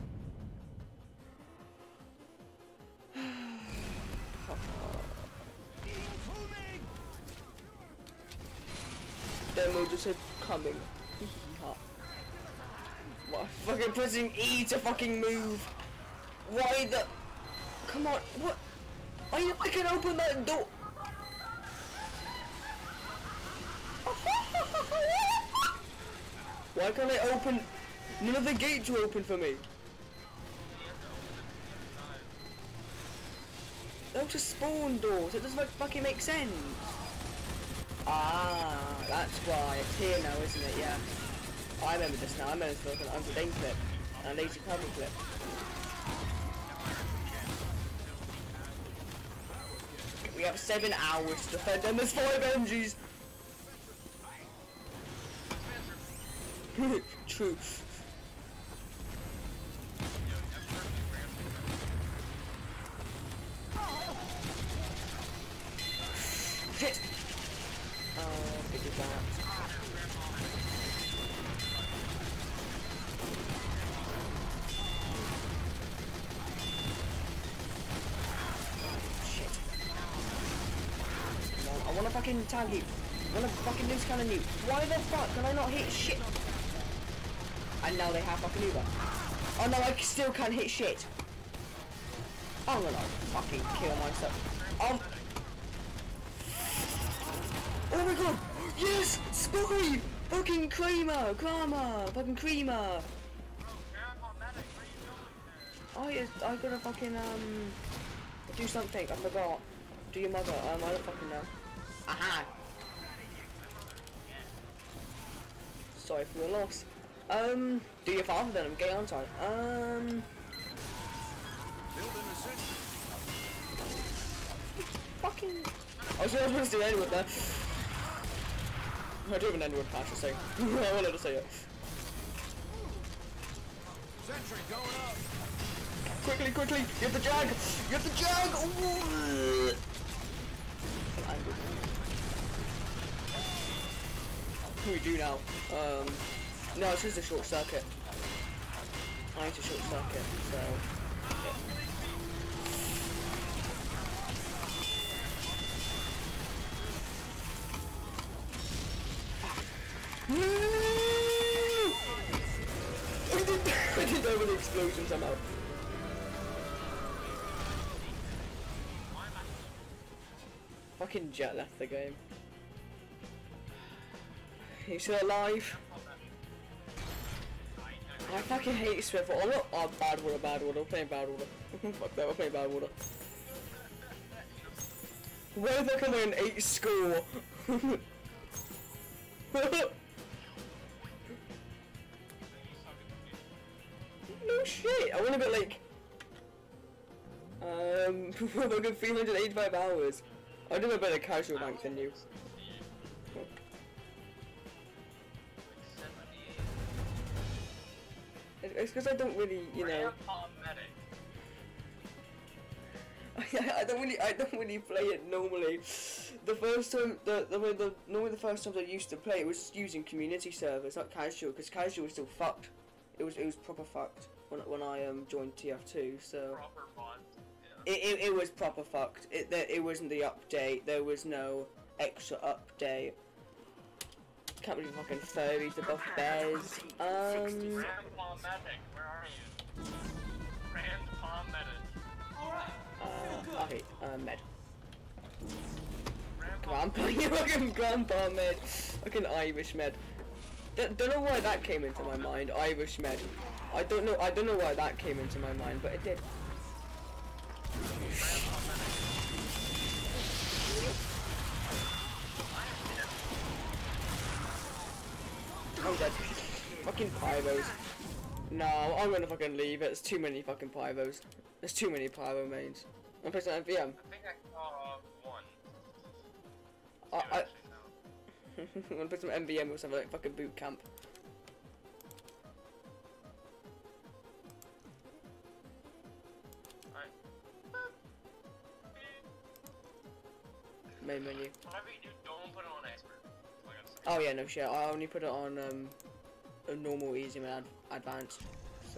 demo just said coming. What? Fucking pressing E to fucking move. Why the? Come on. What? I I can open that door. Why can't I open? None of the gates were open for me. Those are spawn doors. It doesn't fucking make sense. Ah, that's why. It's here now, isn't it? Yeah. I remember this now. I remember this with an unplayed clip and a lazy carbon clip. We have seven hours to defend them. There's five M Gs. True. Shit. Oh, big as that. Shit. No, I wanna fucking tag you. I wanna fucking loose cannon you. Why the fuck can I not hit shit? And now they have fucking Uber. Oh no, I still can't hit shit. I'm gonna fucking kill myself. Um. Oh my god! Yes! Spy! Fucking creamer! Kramer! Fucking creamer! Oh yes, I gotta fucking um do something, I forgot. Do your mother, um I don't fucking know. Aha! Sorry for the loss. Um, do your father then, I'm gay on time. Um... Fucking... I was supposed to do Edward there. I do have an Edward patch, I say. I wanted to say it. Sentry going up. Quickly, quickly! You have the jag! You have the jag! Ooh. I'm angry. What do we do now? Um... No, it's just a short circuit. I need to short circuit, so... Yeah. I did, I did over the explosion somehow. Fucking Jet left the game. You still alive? I fucking hate Swivel. Oh, look. Oh, bad water, bad water. We're playing bad water. Fuck that, we're playing bad water. Where the come in eight score? No shit. I want to get like um fucking three hundred eighty-five hours. I do a better casual rank than you. It's because I don't really, you know. I don't really, I don't really play it normally. The first time, the the, the normally the first times I used to play it was using community servers, not casual, because casual was still fucked. It was it was proper fucked when when I um joined T F two. So Proper mod. Yeah. it, it it was proper fucked. It there, it wasn't the update. There was no extra update. Can't believe fucking furries above bears. Um. Grandpa Medic, where are you? Grandpa Medic. Uh, I hate uh, med. Grandpa, you fucking grandpa med. Fucking Irish med. D don't know why that came into my mind. Irish med. I don't know. I don't know why that came into my mind, but it did. I'm dead. Fucking pyros. No, I'm gonna fucking leave it. There's too many fucking pyros. There's too many pyro mains. I'm playing M V M. I think I saw one. I, Two, I, actually, no. I'm gonna put some M V M or something like fucking boot camp. Alright. Main menu. Whatever you do, don't put it on expert. Like I said. Oh yeah, no shit. I only put it on um a normal, easy, and ad advanced. So.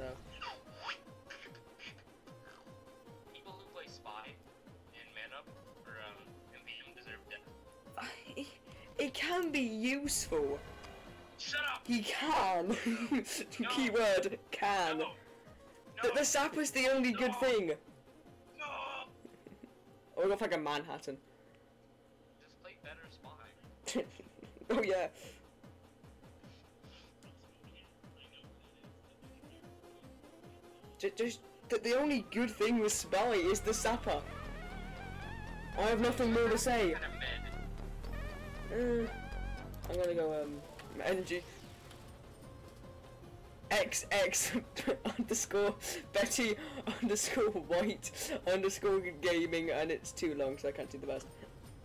People who play Spy in Man Up or um, M V M deserve death. It, it can can be useful. Shut up! He can. No. Keyword can. No. The, No. the sapper's the only good No. thing. No! Oh, we got fucking Manhattan. Just play better spy. Oh yeah. Just, just the, the only good thing with Spy is the sapper. I have nothing more to say. Kind of mid. Uh, I'm gonna go um energy. X X underscore Betty underscore White underscore gaming, and it's too long so I can't do the best.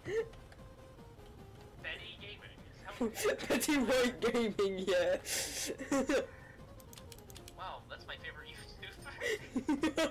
Betty Gaming. Is that what- Betty White Gaming, yeah. Wow, that's my favorite YouTuber.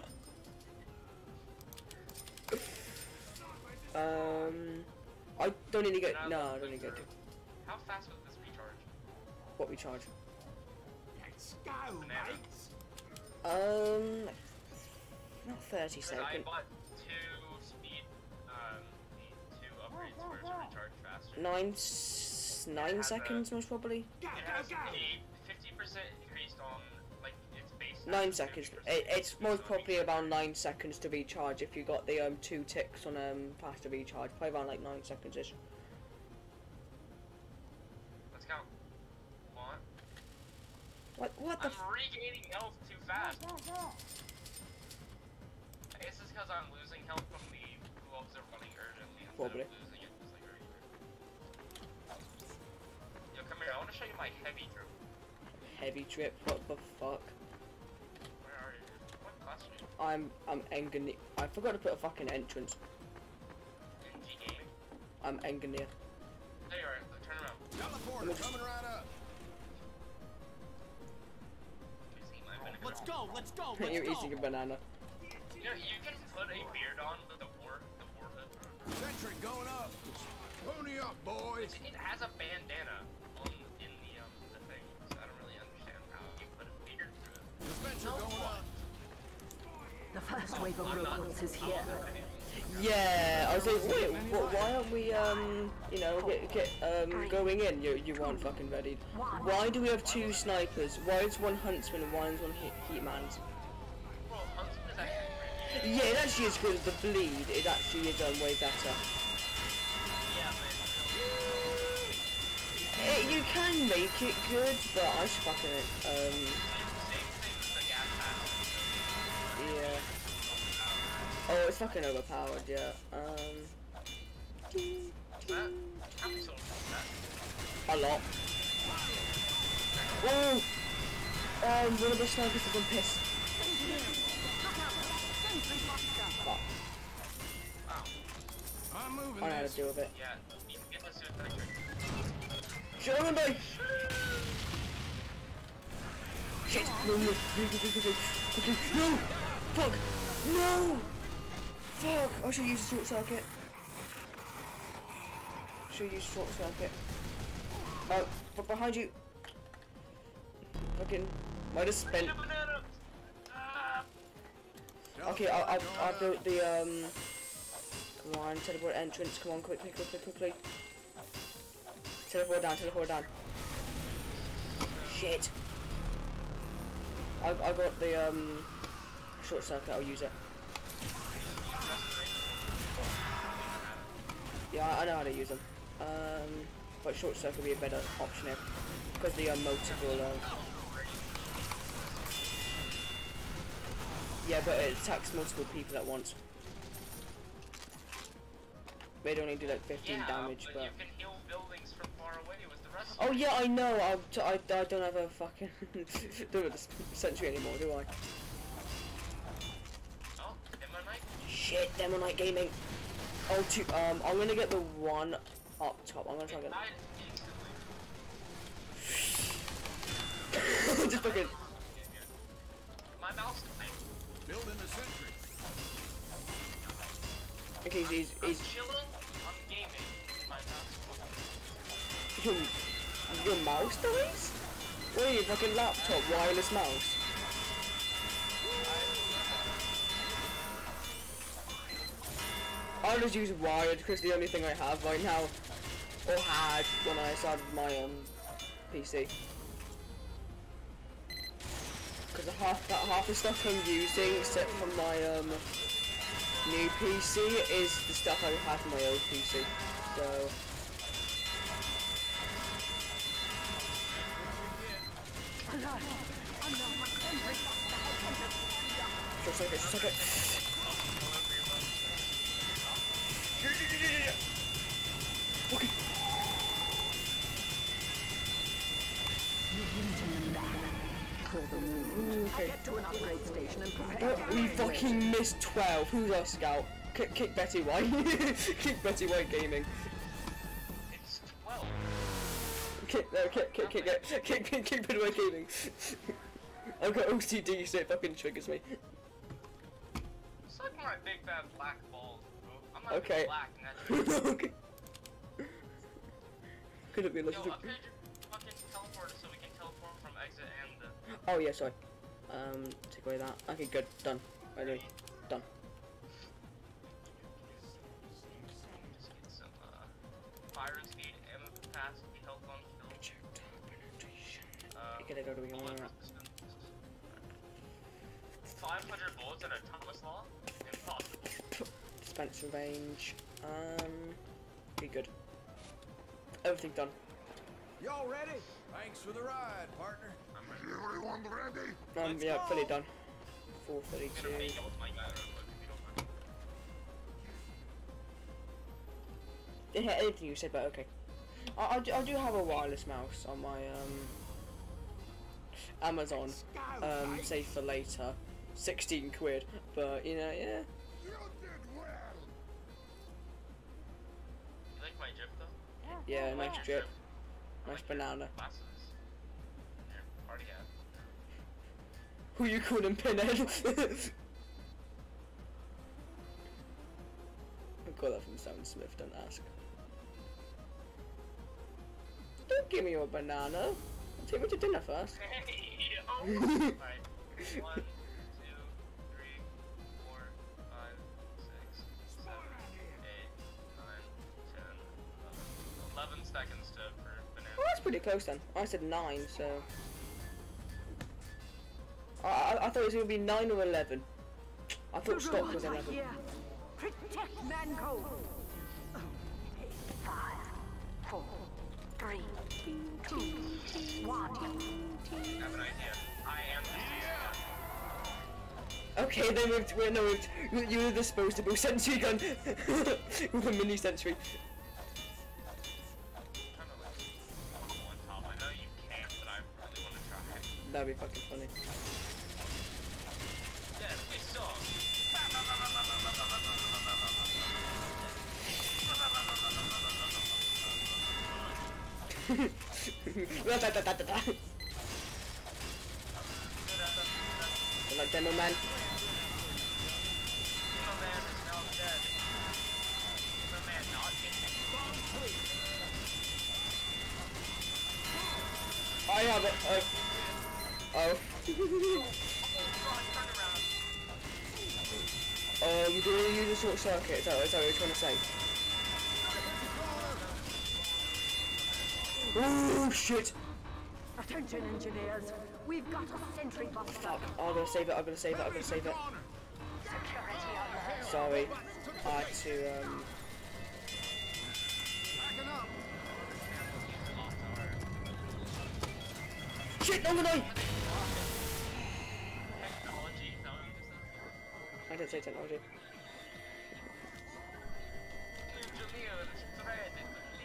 um, I don't need to get. No, I don't need to get. To, How fast was this recharge? what we charge? Let's go, Banana. mates. Um, not thirty Because I seconds. bought two speed, um, two upgrades for it to recharge faster. Nine, s- nine has a- seconds most probably. Go, It go, has go. a fifty percent increased on, like, its base. Nine has a seconds. fifty percent It, it's increase most on probably each- about nine seconds to recharge if you got the um two ticks on um faster recharge. Probably around like nine seconds ish. Let's go. What? What? What the? I'm F regaining health too fast. I guess it's because I'm losing health from the gloves are running urgently instead Probably. of losing it just like regular. Yo, come here. I want to show you my heavy drip. Heavy trip. What the fuck? Where are you? What class are you? I'm I'm Engineer. I forgot to put a fucking entrance. N G Gaming? I'm Engineer. There you are. Turn around. Teleporter coming right up. You see my vinegar? Let's go, let's go, let's You're go. eating a banana. You know, you can put a beard on with the war, the war hood. Sentry going up. Pony up, boys. It has a bandana on in the um the thing, so I don't really understand how you put a beard through it. Dispenser going up. The first wave of recruits is here. Yeah, I was like, wait, wh- why aren't we, um, you know, get, get um, going in? You, you weren't fucking ready. Why do we have two snipers? Why is one huntsman and one's one heat, heat man's? Well, Huntsman is actually pretty. Yeah, it actually is good. The bleed, it actually is um, way better. Yeah, but It, you can make it good, but I just fucking it. Um, same thing with the gas mask. yeah. Oh, it's fucking overpowered, yeah. Um, That, how many soldiers is that? a lot. Whoa! Um, one of the snipers has been pissed. Fuck. I'm moving I know how to this. deal with it. Yeah, you can get the suit factory. German boy! Shit! No, no, no, no, no, no, no! Fuck! No! Fuck! I should use a short circuit. Should use short circuit. Oh, but behind you! Fucking. Might have spent. The banana! Ah! Okay, I, I, I built the, um. Come on, teleport entrance. Come on, quickly, quickly, quickly. Teleport down, teleport down. Shit. I, I got the, um. Short circuit, I'll use it. Yeah, I, I know how to use them. Um. But short circuit would be a better option here. Because the, um, multiple, uh. Yeah, but it attacks multiple people at once. They'd only do like fifteen Yeah, damage, but, but. you can heal buildings from far away with the rest. Oh yeah, I know. I, t I, I don't have a fucking do with the sentry anymore, do I? Oh, Demonite? Shit, Demonite Gaming. Oh, two. Um, I'm gonna get the one up top. I'm gonna try and It get. died instantly. Just fucking. My mouse died. Building the sentry. Okay, he's I'm he's chilling, I'm gaming. My mouse your your mouse dies. What are you fucking laptop wireless mouse? I'll just use wired because the only thing I have right now. or had when I started my um P C. Because half that half the stuff I'm using, except for my um new P C, is the stuff I had from my old P C. So. Just like it, just like it. Okay. Okay. Get to an upgrade station and prepare. Oh, we fucking missed twelve. Who's our scout? Kick, kick Betty White. Kick Betty White Gaming. It's twelve. Kick, no, kick, kick, kick, kick, kick, kick, kick Betty White Gaming. I've got O C D, so it fucking triggers me. Suck my big fat black balls, bro. I'm not Okay. even black, and that's Okay. Couldn't be Yo, less. upgrade your fucking teleporter so we can teleport from exit and the... Oh yeah, sorry. Um, take away that. Okay, good, done. Anyway, done. Just get some, uh, firing speed, ammo capacity, health on field. Uh, You gotta go to bullet the resistance. five hundred bullets and a Thomas Law? Impossible. dispenser range. Um, be good. Everything done. Y'all ready? Thanks for the ride, partner. Everyone ready? Um, Let's yeah, go. fully done. four I'm gonna thirty-two. make it with my guy real quick if you don't mind. Didn't hear anything you said, but okay. I, I, do, I do have a wireless mouse on my um Amazon. Um, save for later. sixteen quid. But you know, yeah. You did well. You like my drip though? Yeah, I like nice your drip. I Nice like your banana. Glasses. Your party hat. Who you calling Pinhead? I got that from Sam Smith, don't ask. Don't give me your banana. I'll take me to dinner first. Hey, yo! Alright. One, two, three, four, five, six, seven, eight, nine, ten, eleven. eleven seconds to for banana. Well, that's pretty close then. I said nine, so. I, I, I thought it was going to be nine or eleven. I thought stock was eleven. Here. Protect Manco. Five, four, three, two, one. I have an idea. I am the Okay, they moved. Wait, no, moved. You, you were the disposable sentry gun with a mini sentry. kind of like on top. I know you can't, but I really want to try. That'd be fucking funny. Yes, we saw. Da, da, da, da, da, da. Like demo man. Demo man is now dead. Demo man not getting I have a. Uh, oh. Um, do we use a short circuit? Is that, is that what you're trying to say? Oh shit! Attention, engineers. We've got a sentry buster. Fuck. Oh, I'm gonna save it. I'm gonna save it. I'm gonna save it. Security on the Sorry. I had to um. Shit! No, no, no! technology. Is that what you just said? I didn't say technology. Engineers, thread,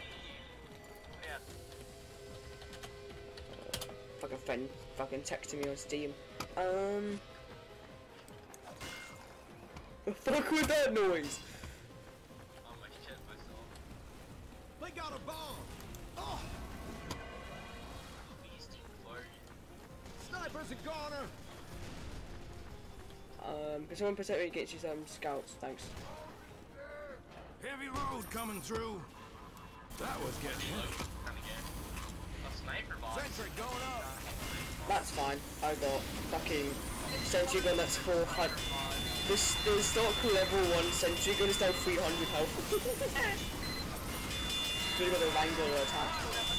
lead. Yeah. Fucking friend fucking texting me on Steam. Um. The fuck was that noise? Um, I shit myself. They got a bomb. Oh, Beastie Flurry. sniper's a goner. Um, can someone protect me against these um scouts? Thanks. Heavy load coming through. That was getting heavy. Kinda gay. A sniper box. Sentry going up. That's fine. I got fucking sentry gun that's four hundred. This the stock level one sentry gun is now three hundred health. We've got the Wrangler attack.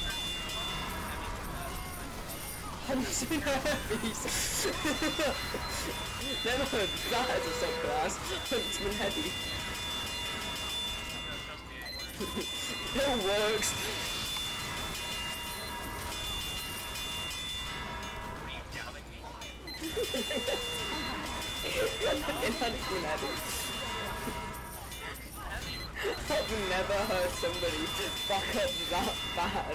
Huntsman heavies! Never heard that as a subclass. Huntsman heavy. It works! What are you doubting me? In Huntsman heavy. I've never heard somebody fuck up that bad.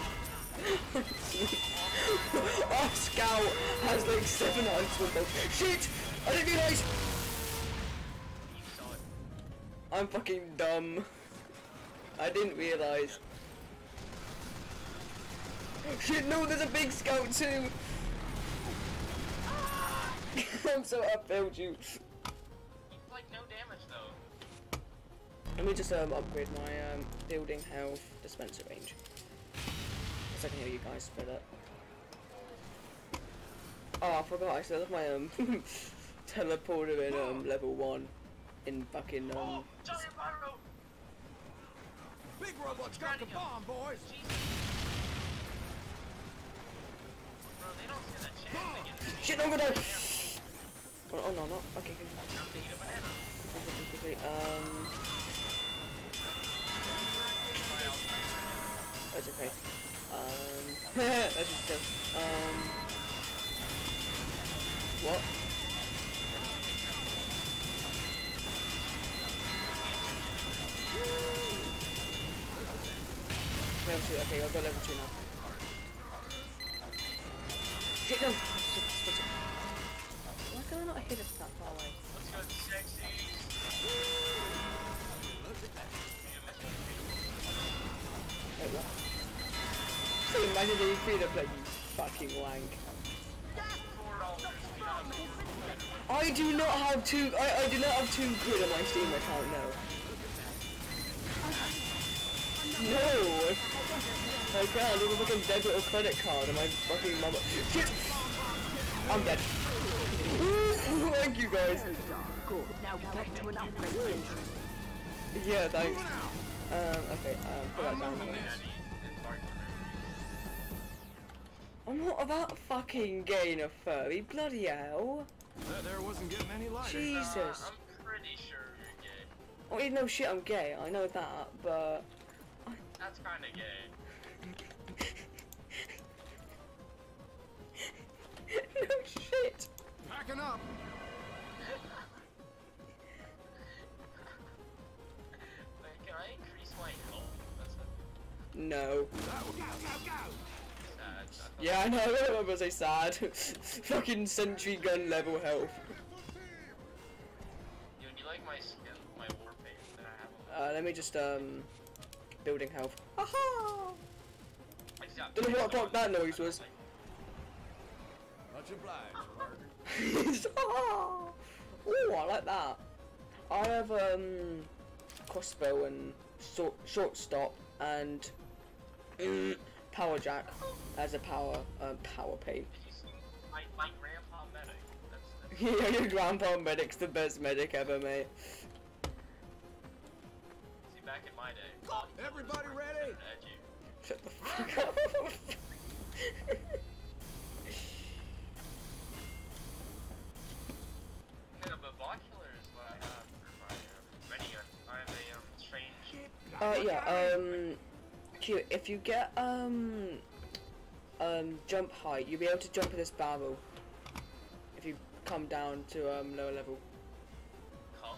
Our scout has like seven huntsmen bows. Shit! I didn't realise! You saw it. I'm fucking dumb. I didn't realise. Shit, no, there's a big scout too! I'm so I failed you. He's like no damage though. Let me just um, upgrade my um, building health dispenser range. So I can hear you guys split up. Oh, I forgot, I still have my um, teleporter in um, level one in fucking um... Oh, giant pyro! Big robot's got the bomb, boys. Bro, they don't stand a chance to get Shit, no, no, no! Oh, oh no, no, okay, good. enough to eat a banana. Okay, um... That's okay. Um... That's just good. Um... What? Level two, okay, I've got level two now. Shit, no! Why can I not hit us that far away? Let's go, sexy. Wait, what? So imagine that you feel up like you fucking wank. I do not have two, I, I do not have two quid on my Steam account, no. No! I can't, I have a fucking debit or credit card on my fucking mama. Shit! I'm dead. Thank you guys. Good. Now get to an upgrade. Yeah, thanks. Um, okay, um, put that down. I'm not about to fucking gain a furry, bloody hell. That there wasn't getting any lighter. Jesus. Uh, I'm pretty sure you're gay. Oh, you know shit, I'm gay, I know that, but... That's kinda gay. No shit. Packing up. Wait, can I increase my health? That's a No. Go, go, go, go. sad. Yeah, I know, I'm gonna say sad. Fucking sentry gun level health. Yo, do you like my skin, my war paint that I have on? Uh, let me just, um... building health. Aha! I just got Don't know what the fuck that noise was. Much obliged, partner. Oh, I like that. I have um crossbow and short shortstop and mm, power jack as a power um, power paint. Did you see my, my grandpa medic? That's, that's Yeah, your grandpa medic's the best medic ever, mate. see, back in my day. Everybody ready? Edgy. Shut the fuck up. Yeah, but Vocular is what I have for my um, ready gun. I have a um, strange. Uh, yeah, um, Q, if you get, um, um, jump height, you'll be able to jump in this barrel. If you come down to, um, lower level. Come.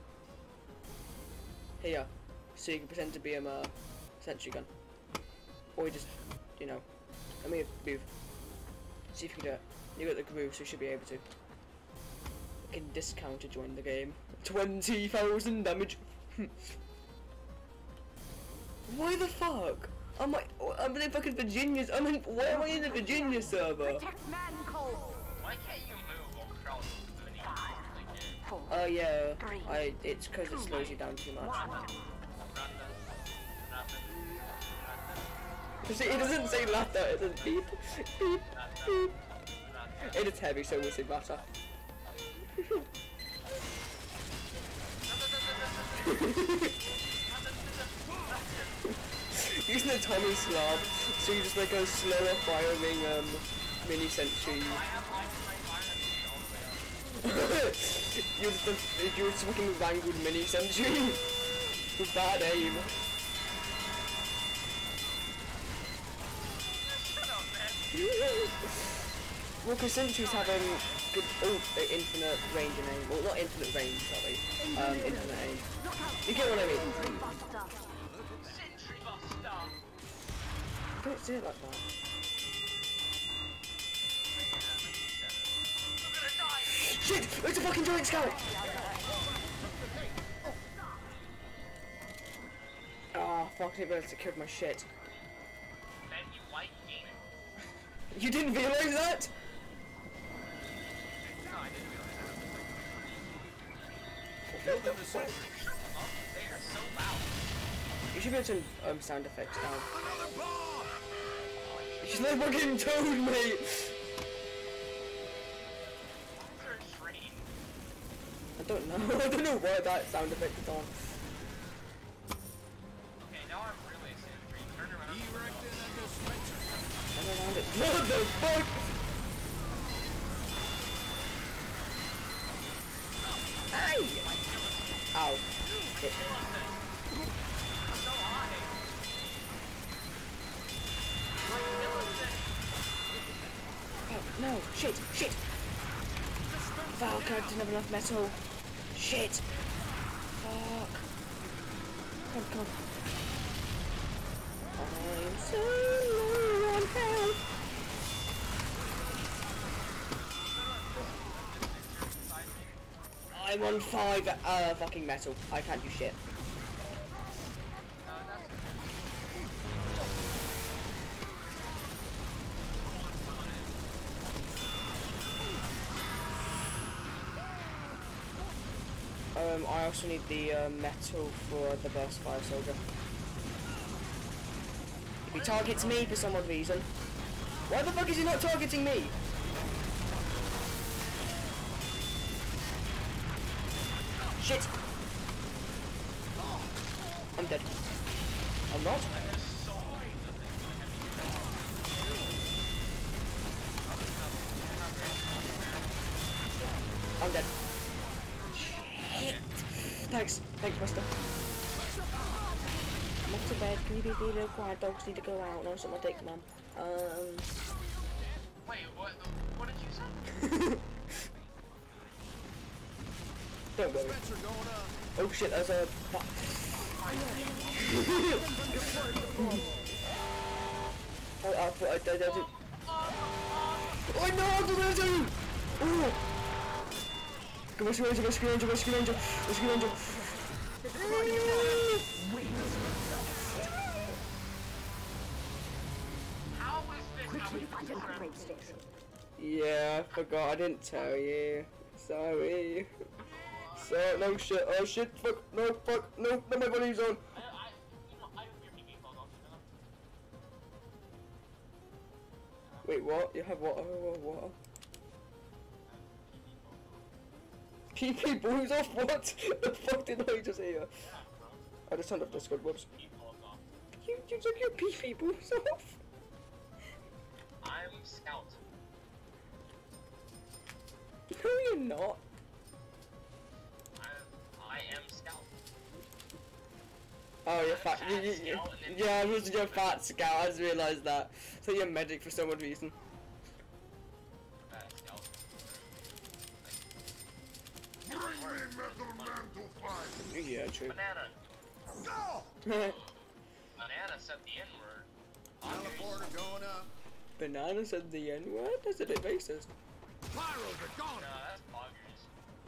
Here, so you can pretend to be um, a sentry gun. Or you just, you know, let me move. See if you can do it. You got the groove, so you should be able to. You can discount to join the game. twenty thousand damage. Why the fuck? I'm like, I'm in fucking Virginia. I'm in, why am I in the Virginia server? Protect man cold. Why can't you move while crouching? Like, Four. Oh uh, yeah, I. It's because it slows you down too much. See, it doesn't say latter. It says beep, beep, beep. It is heavy, so we'll say latter. He's the Tommy Slav, so you just like a slower firing um mini sentry. You're just a, you're just fucking wrangled mini sentry with bad aim. Well, because sentries have um good oh uh, infinite range and aim. Well, not infinite range, sorry. Um, infinite aim. You get what I mean? Don't say it like that. Shit! It's a fucking giant scout! Ah, oh, fuck, I didn't realize it killed my shit. Man, you like gaming. You didn't realize that? No, I didn't realize Building the sentry. that. Oh, they are so loud. You should be able to turn um, sound effects down. Another bomb! She's like fucking toad, mate! They're a train. I don't know. I don't know why that sound effect is on. Okay, now I'm really a sentry. Turn around. Erected a dispenser. Turn around it. What the fuck? Hey! Ow. Shit. So high. Oh, no. Shit. Shit. Fuck, I didn't have enough metal. Shit. Fuck. Come, come. I'm so low on health. I'm on five uh fucking metal. I can't do shit. Um, I also need the uh, metal for the burst fire soldier. If he targets me for some odd reason, why the fuck is he not targeting me? Shit! I'm dead. I'm not. I'm dead. Shit. Thanks. Thanks, Buster. I'm off to bed. Can you be the little quiet? Dogs need to go out. No, suck my dick, man. Um. Wait, what? What did you say? Don't worry. Dispenser going up. Oh shit, there's a... Fuck. oh, I thought I did it. Oh no, I'm gonna do! Oh! Go rescue ranger, rescue ranger, rescue ranger, rescue ranger. How is this? Yeah, I forgot, I didn't tell you. Sorry. So, no shit, oh shit, fuck, no, fuck, no, no, my body's on. I, I, you know, I have your P P phone, don't you know? Wait, what? You have what? Oh, what? P P balls off? What? The fuck did I just hear? I just turned off Discord, whoops. You, you took your P P balls off? I'm Scout. No, you're not. I, I am Scout. Oh, you're fat. You, you, you, yeah, I was your fat scout. I just realised that. So you're medic for some odd reason. Uh, Scout. Yeah, true. Banana. Go! Banana said the N-word. Teleporter going up. Banana said the N word? That's a bit racist. Pyros are gone. No, that's poggers.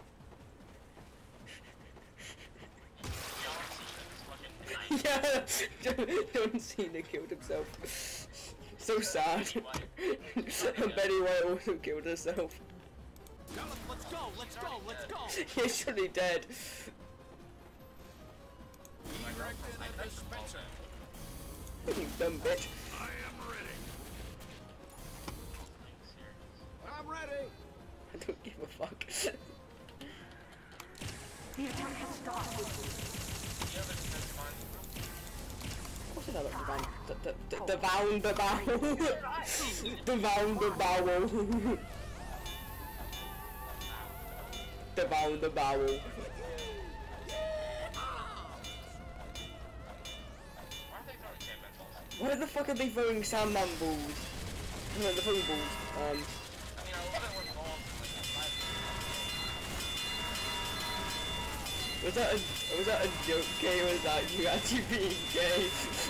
Yeah, John, John Cena killed himself. So sad. And Betty White also killed herself. Let's go, let's go, let's go. Yeah, surely dead. Erected a dispenser. You dumb bitch. I am ready. I'm ready. I don't give a fuck. The attack has started. What's said I like the van. The, the, the, the bound the bowel. The bound the bowel. The bound the bowel. Why are they throwing sandman balls? Why the fuck are they throwing Sandman balls? No, the throwing balls. Um. I mean, I love it when balls like Was that a was that a joke gay or was that you actually being gay?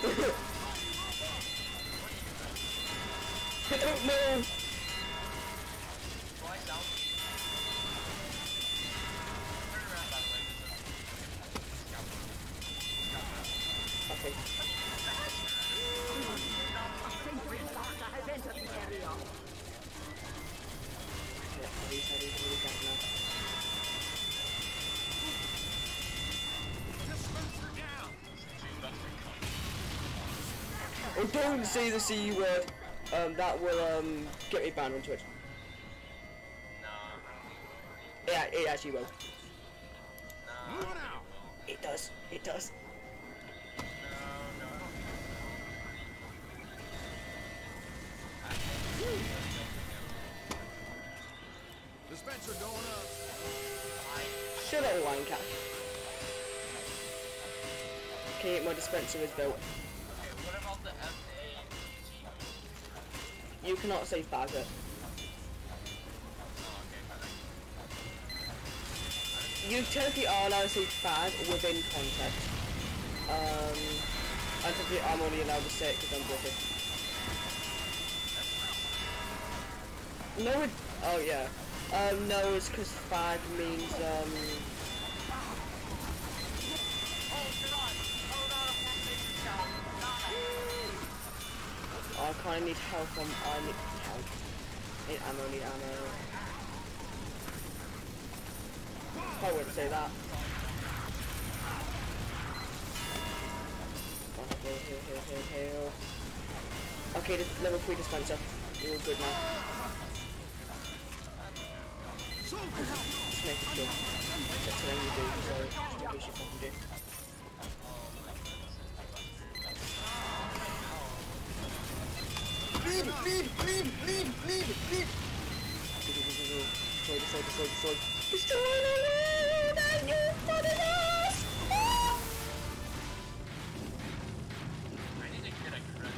I don't know. Fly down. Turn around that way. Okay. Yeah, at least I didn't really get now. Oh, don't say the C word. Um, that will um get me banned on Twitch. No, Yeah, it actually will. no, It does. It does. no, no. Dispenser going up. Shut up, wine cat. Okay, my dispenser is built. What about the F A G? You cannot save Bagger. You technically are allowed to say fag within context. Um, and technically I'm only allowed to say it because I'm British. No, it, oh yeah. Um, no, it's because fag means, um... I kinda need help from, I need help. Need ammo, need ammo. I wouldn't say that. Heal, heal, heal, heal, heal. Okay, this level three dispenser. You're good now. Just make it good. That's what you do, so just in case you fucking do. Lead, lead, lead, lead, lead, lead! Destroy, destroy, destroy, destroy. Destroy the world and you fucking ass! I need to get a crit.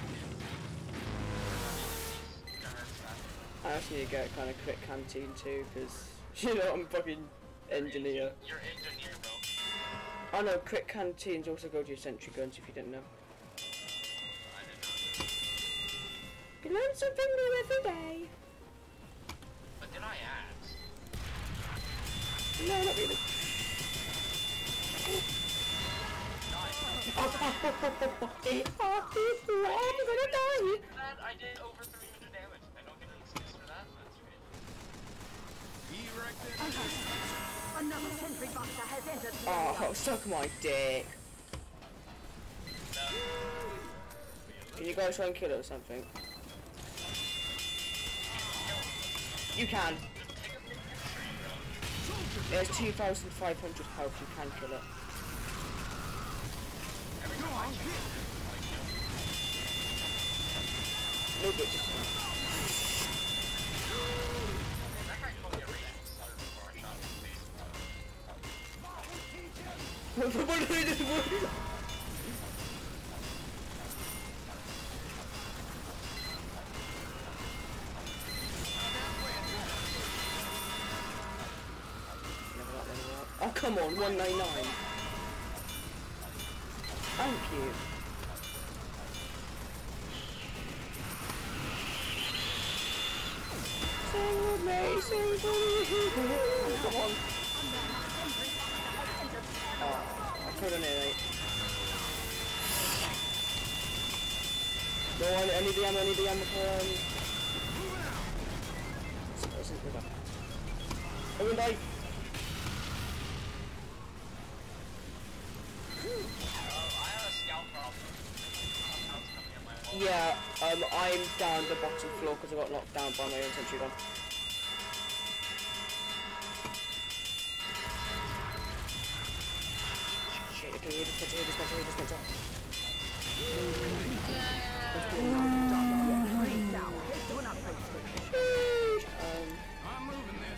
I actually need to get kind of crit canteen too, because, you know, I'm fucking engineer. You're engineer, bro. Oh no, crit canteens also go to your sentry guns if you didn't know. I did not. You learn something new every day. But did I ask? No, not really. I'm gonna die. That I did over three hundred damage. I don't get an excuse for that. That's great. Another sentry buster has entered the area. Oh, suck my dick. Can you guys try and kill it or something? You can. There's two thousand five hundred health, you can kill it. No good. That guy told me a reason before I shot him in the face. What did I do? Oh, come on, one ninety-nine. Thank you. Sing with me, sing with me. Come on. Oh, I killed an eight. No, I, I need the ammo, I need the ammo for, um... I'm gonna die. Yeah, um, I'm down the bottom floor because I got knocked down by my own sentry gun. Shit, okay, here, dispenser, here, dispenser, here, dispenser. Um, I'm moving this.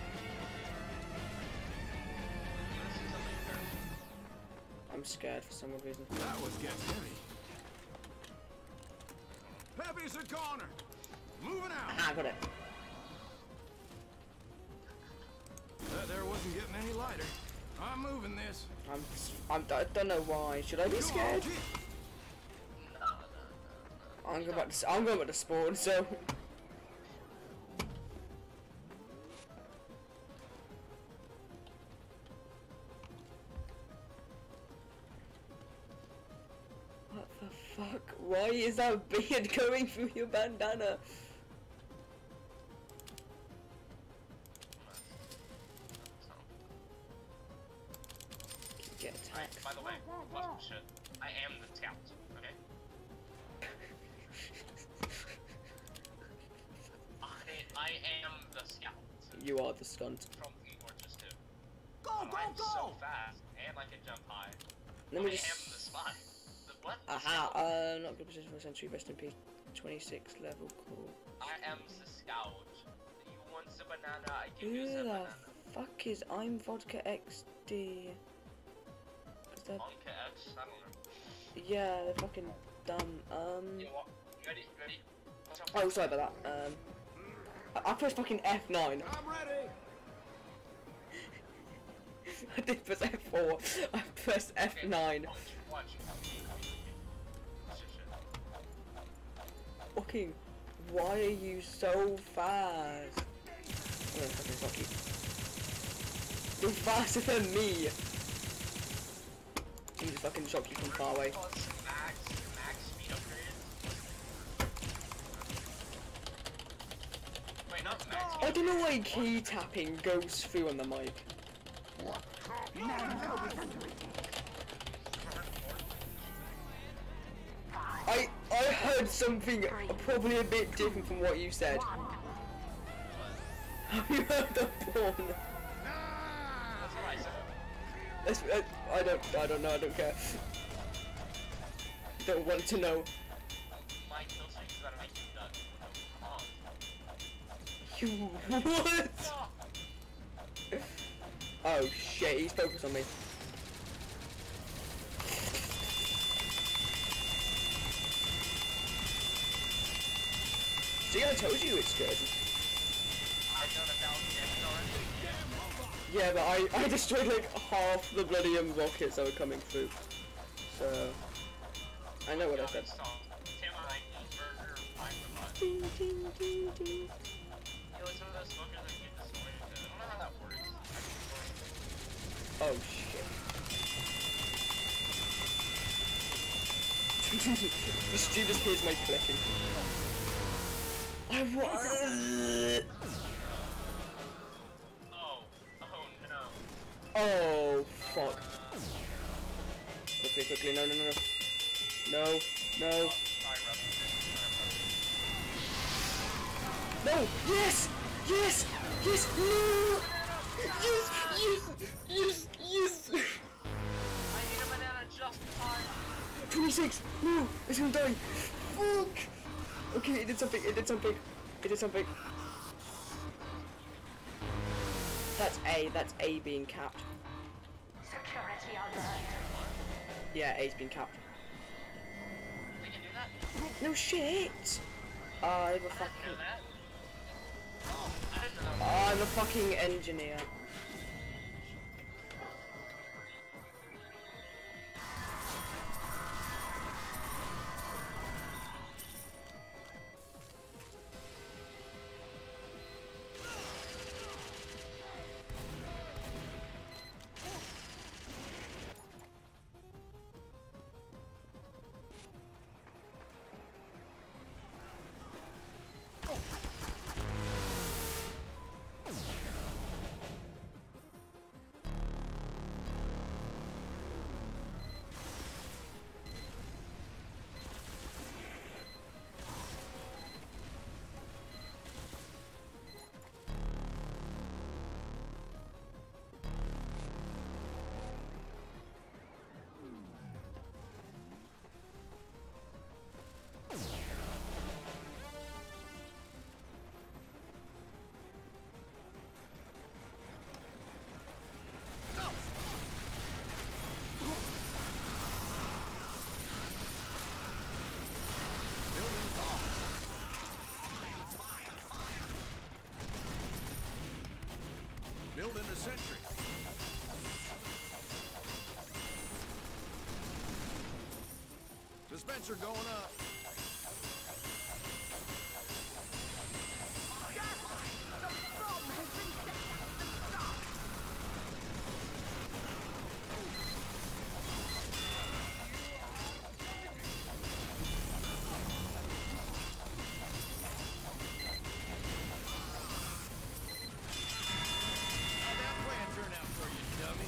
I'm scared for some reason. That was getting heavy. Heavy's a goner. Moving out. Ah, I got it. That there wasn't getting any lighter. I'm moving this. I'm, I'm, I don't know why. Should I be scared? I'm going back to, I'm going back to spawn, so. What the fuck? Why is that beard going through your bandana? Get attacked. By the way, plus shit. I am the scout, okay? I I am the scout You are the stunt. from Fortress two. Go, And go, I'm go! so fast, and I can jump high. Let me I just. am the spy. The what? The Aha, scout. uh, not good position for century, rest in peace. twenty-six level, cool. I am the scout. You want the banana? I give Who you the the banana. fuck is I'm Vodka X D? Is that, Monka X? I don't know. yeah, they're fucking dumb. Um, You want? You ready? You ready? Watch out. oh, sorry about that. Um, I, I pressed fucking F nine. I'm ready. I did press F four. I pressed F nine. Watch, watch. Shit, shit. Fucking, why are you so fast? I'm gonna fucking fuck you. You're faster than me. I'm just fucking shock you from far away. Oh, it's max, max speed upgrade. Wait, not max. I don't know why key tapping goes through on the mic. I I heard something probably a bit different from what you said. Have you heard the porn? That's what I said. That's, uh, I don't I don't know. I don't care. Don't want to know. My kill streak is gonna make you done. Come on. You what? No. Oh shit! He's focused on me. See, I told you it's good. I've done a thousand damage already. Yeah, but I, I destroyed like half the bloody um, rockets that were coming through. So, I know what I said. So, Tim and I eat burger, find the butt. Ding, ding, ding, ding. You know, some of those smokers that get destroyed. I don't know how that works. Oh shit. The stream just hears my clicking. I wa- Oh, oh no. Oh fuck. Quickly, quickly, no, no, no, no. No, no. Sorry, Ruff. No! Yes! Yes! Yes! No! Yes! Yes! Yes! Yes! I need a banana just in time. twenty-six! No! It's gonna die! Fuck! Okay, it did something, it did something. It did something. That's A, that's A being capped. Security alert. Yeah, A's been capped. We can do that? No shit! Uh, I'm a I didn't fucking... know that. Oh, I didn't know. I'm a fucking engineer. Venture going up. How'd that plan turn out for you, dummy?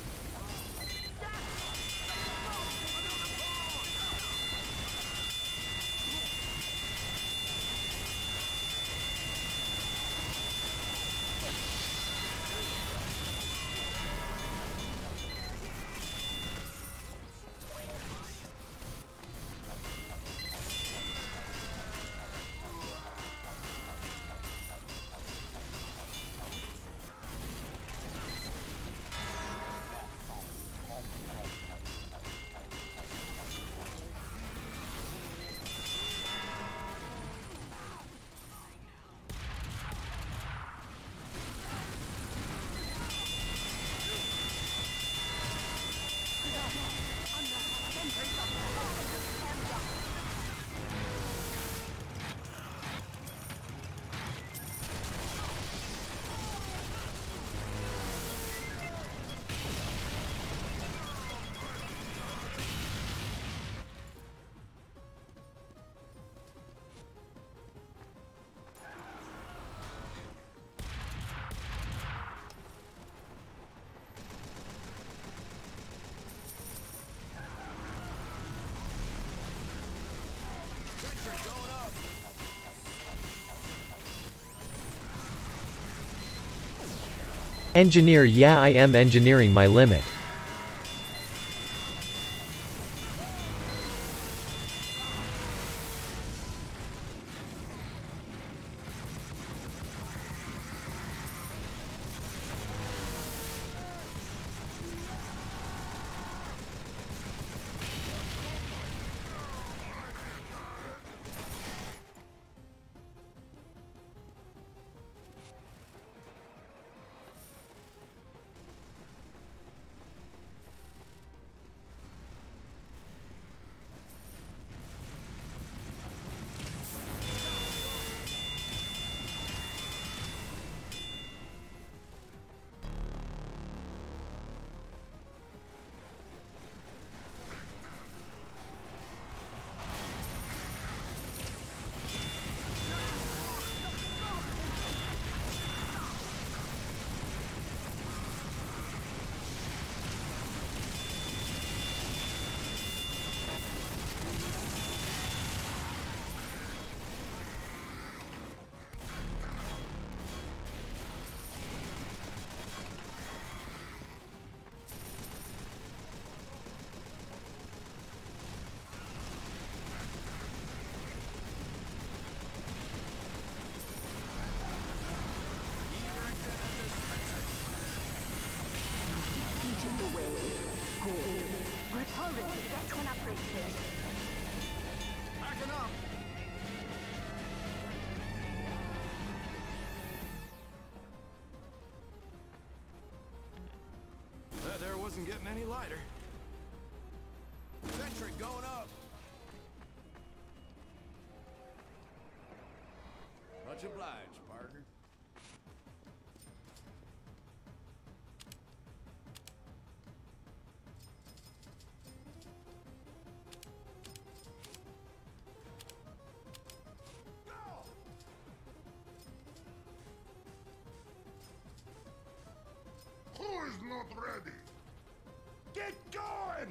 Venture going up. Engineer, yeah, I am engineering my limit. Backing up. That there wasn't getting any lighter. Sentry going up. Much obliged, partner. Who's not ready? Get going!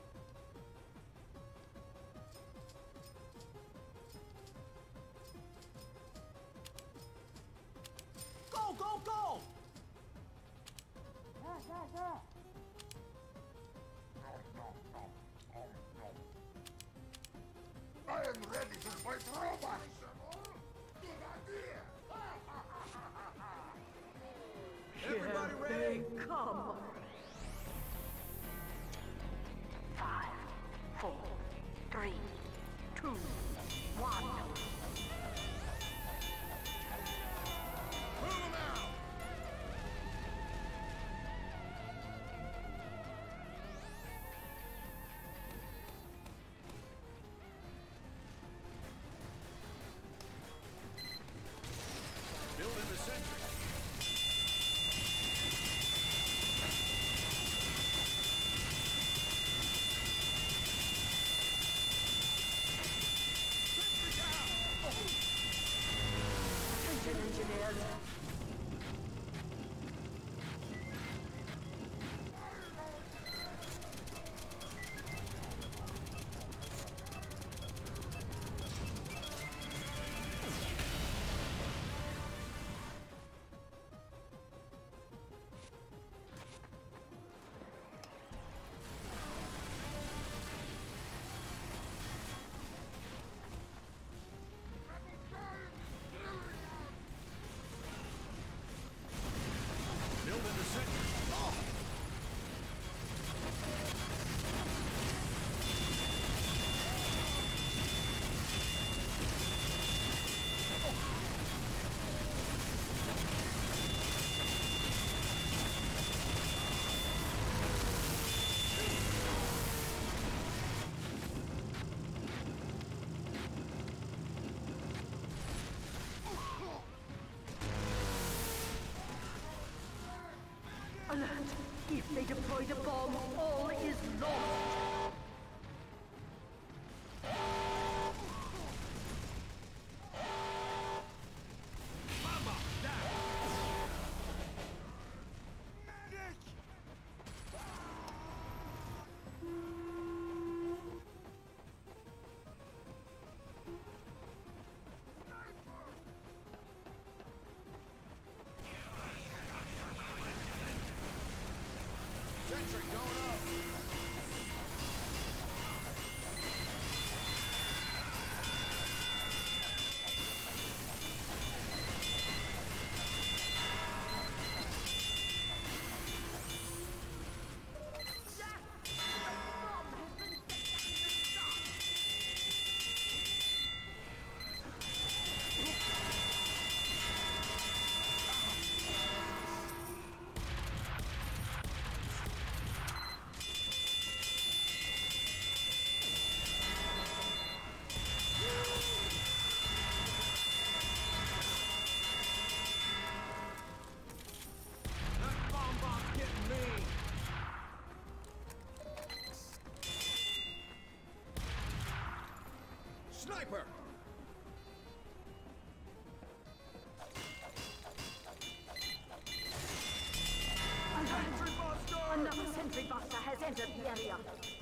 Go, go, go! I am ready to fight robots. Good idea. Everybody ready? Come. Five, four, three, two, one. Move 'em out! Alert! If they deploy the bomb, all is lost! Sentry going up. That bomb bomb's getting me. Sniper! Another sentry buster has entered the area.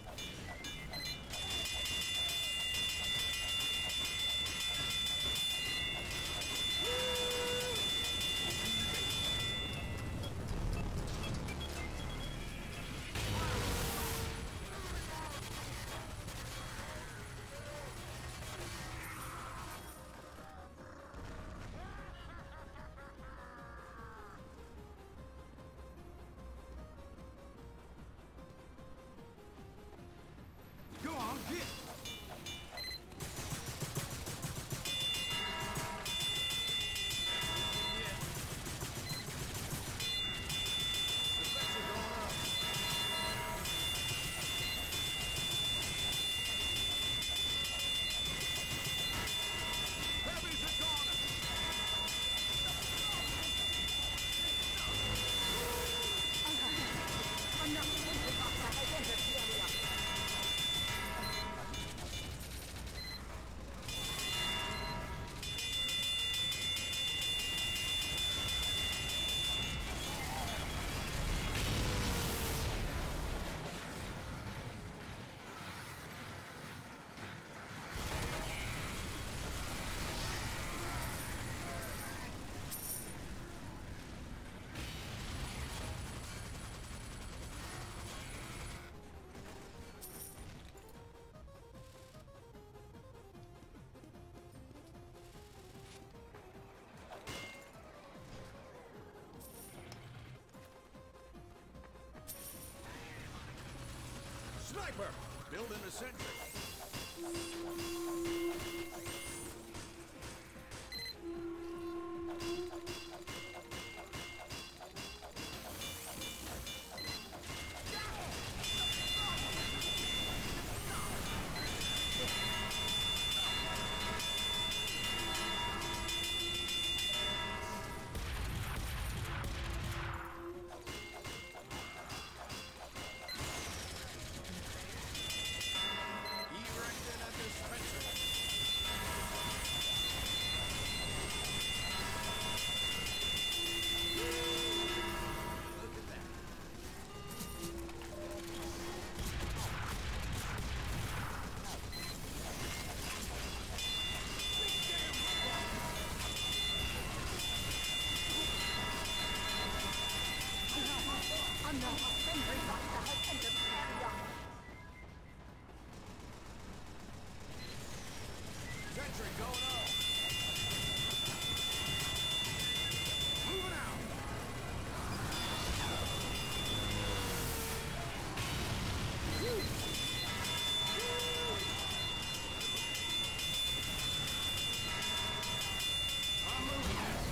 Go on, get! Deflector going up. Heavy's a goner. Another sentry buster has entered the area. Sniper! Building a sentry. Erected a dispenser. Look at that. Another sentry buster has entered the area. Sentry going up. Moving out. I'm moving this.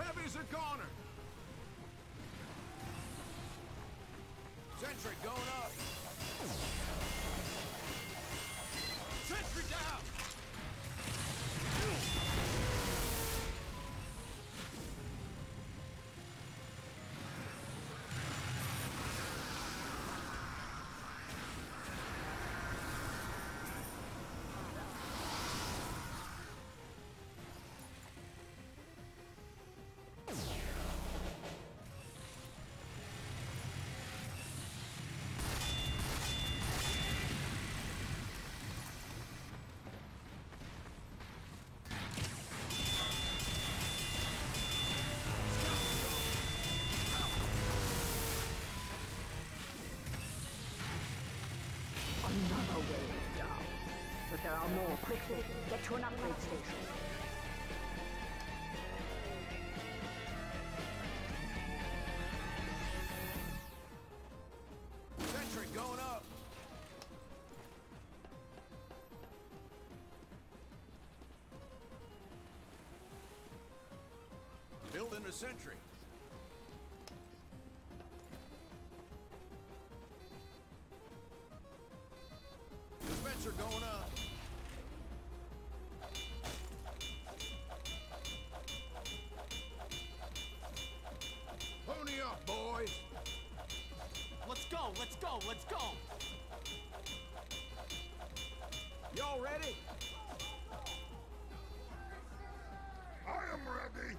Heavies are corner. Sentry going up. Sentry down. Another wave down. But there are more. Quickly, get to an upgrade station. Sentry going up. Building a sentry. Dispenser going up. Pony up, boys. Let's go, let's go, let's go! Y'all ready? I am ready.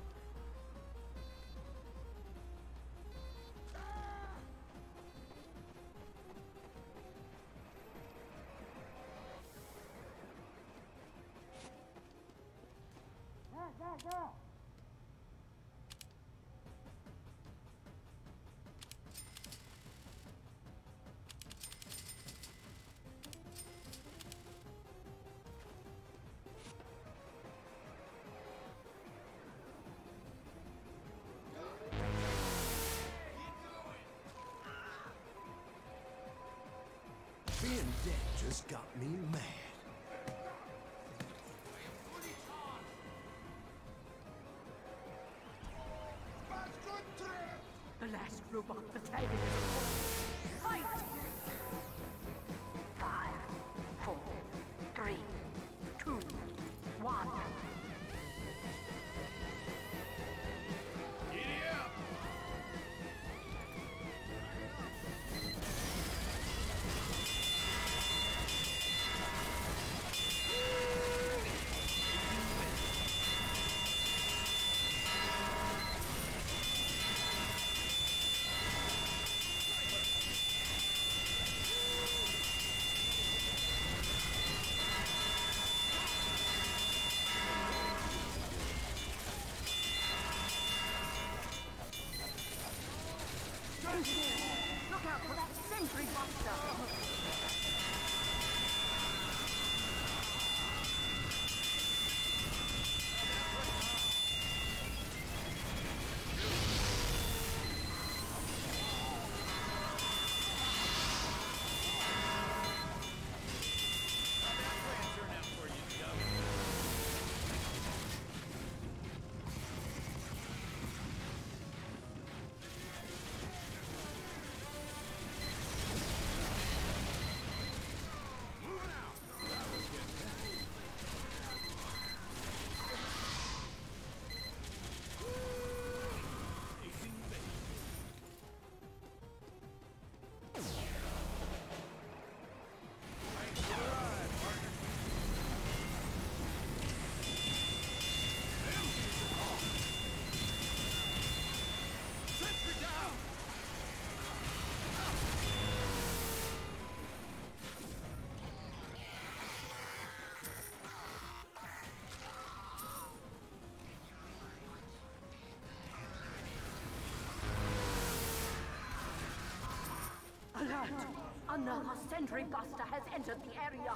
Being dead just got me mad. The last robot battalion is fight! Five, four, three, two, one. Giddy up! Look out for that sentry buster! Alert! Another sentry buster has entered the area.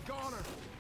corner.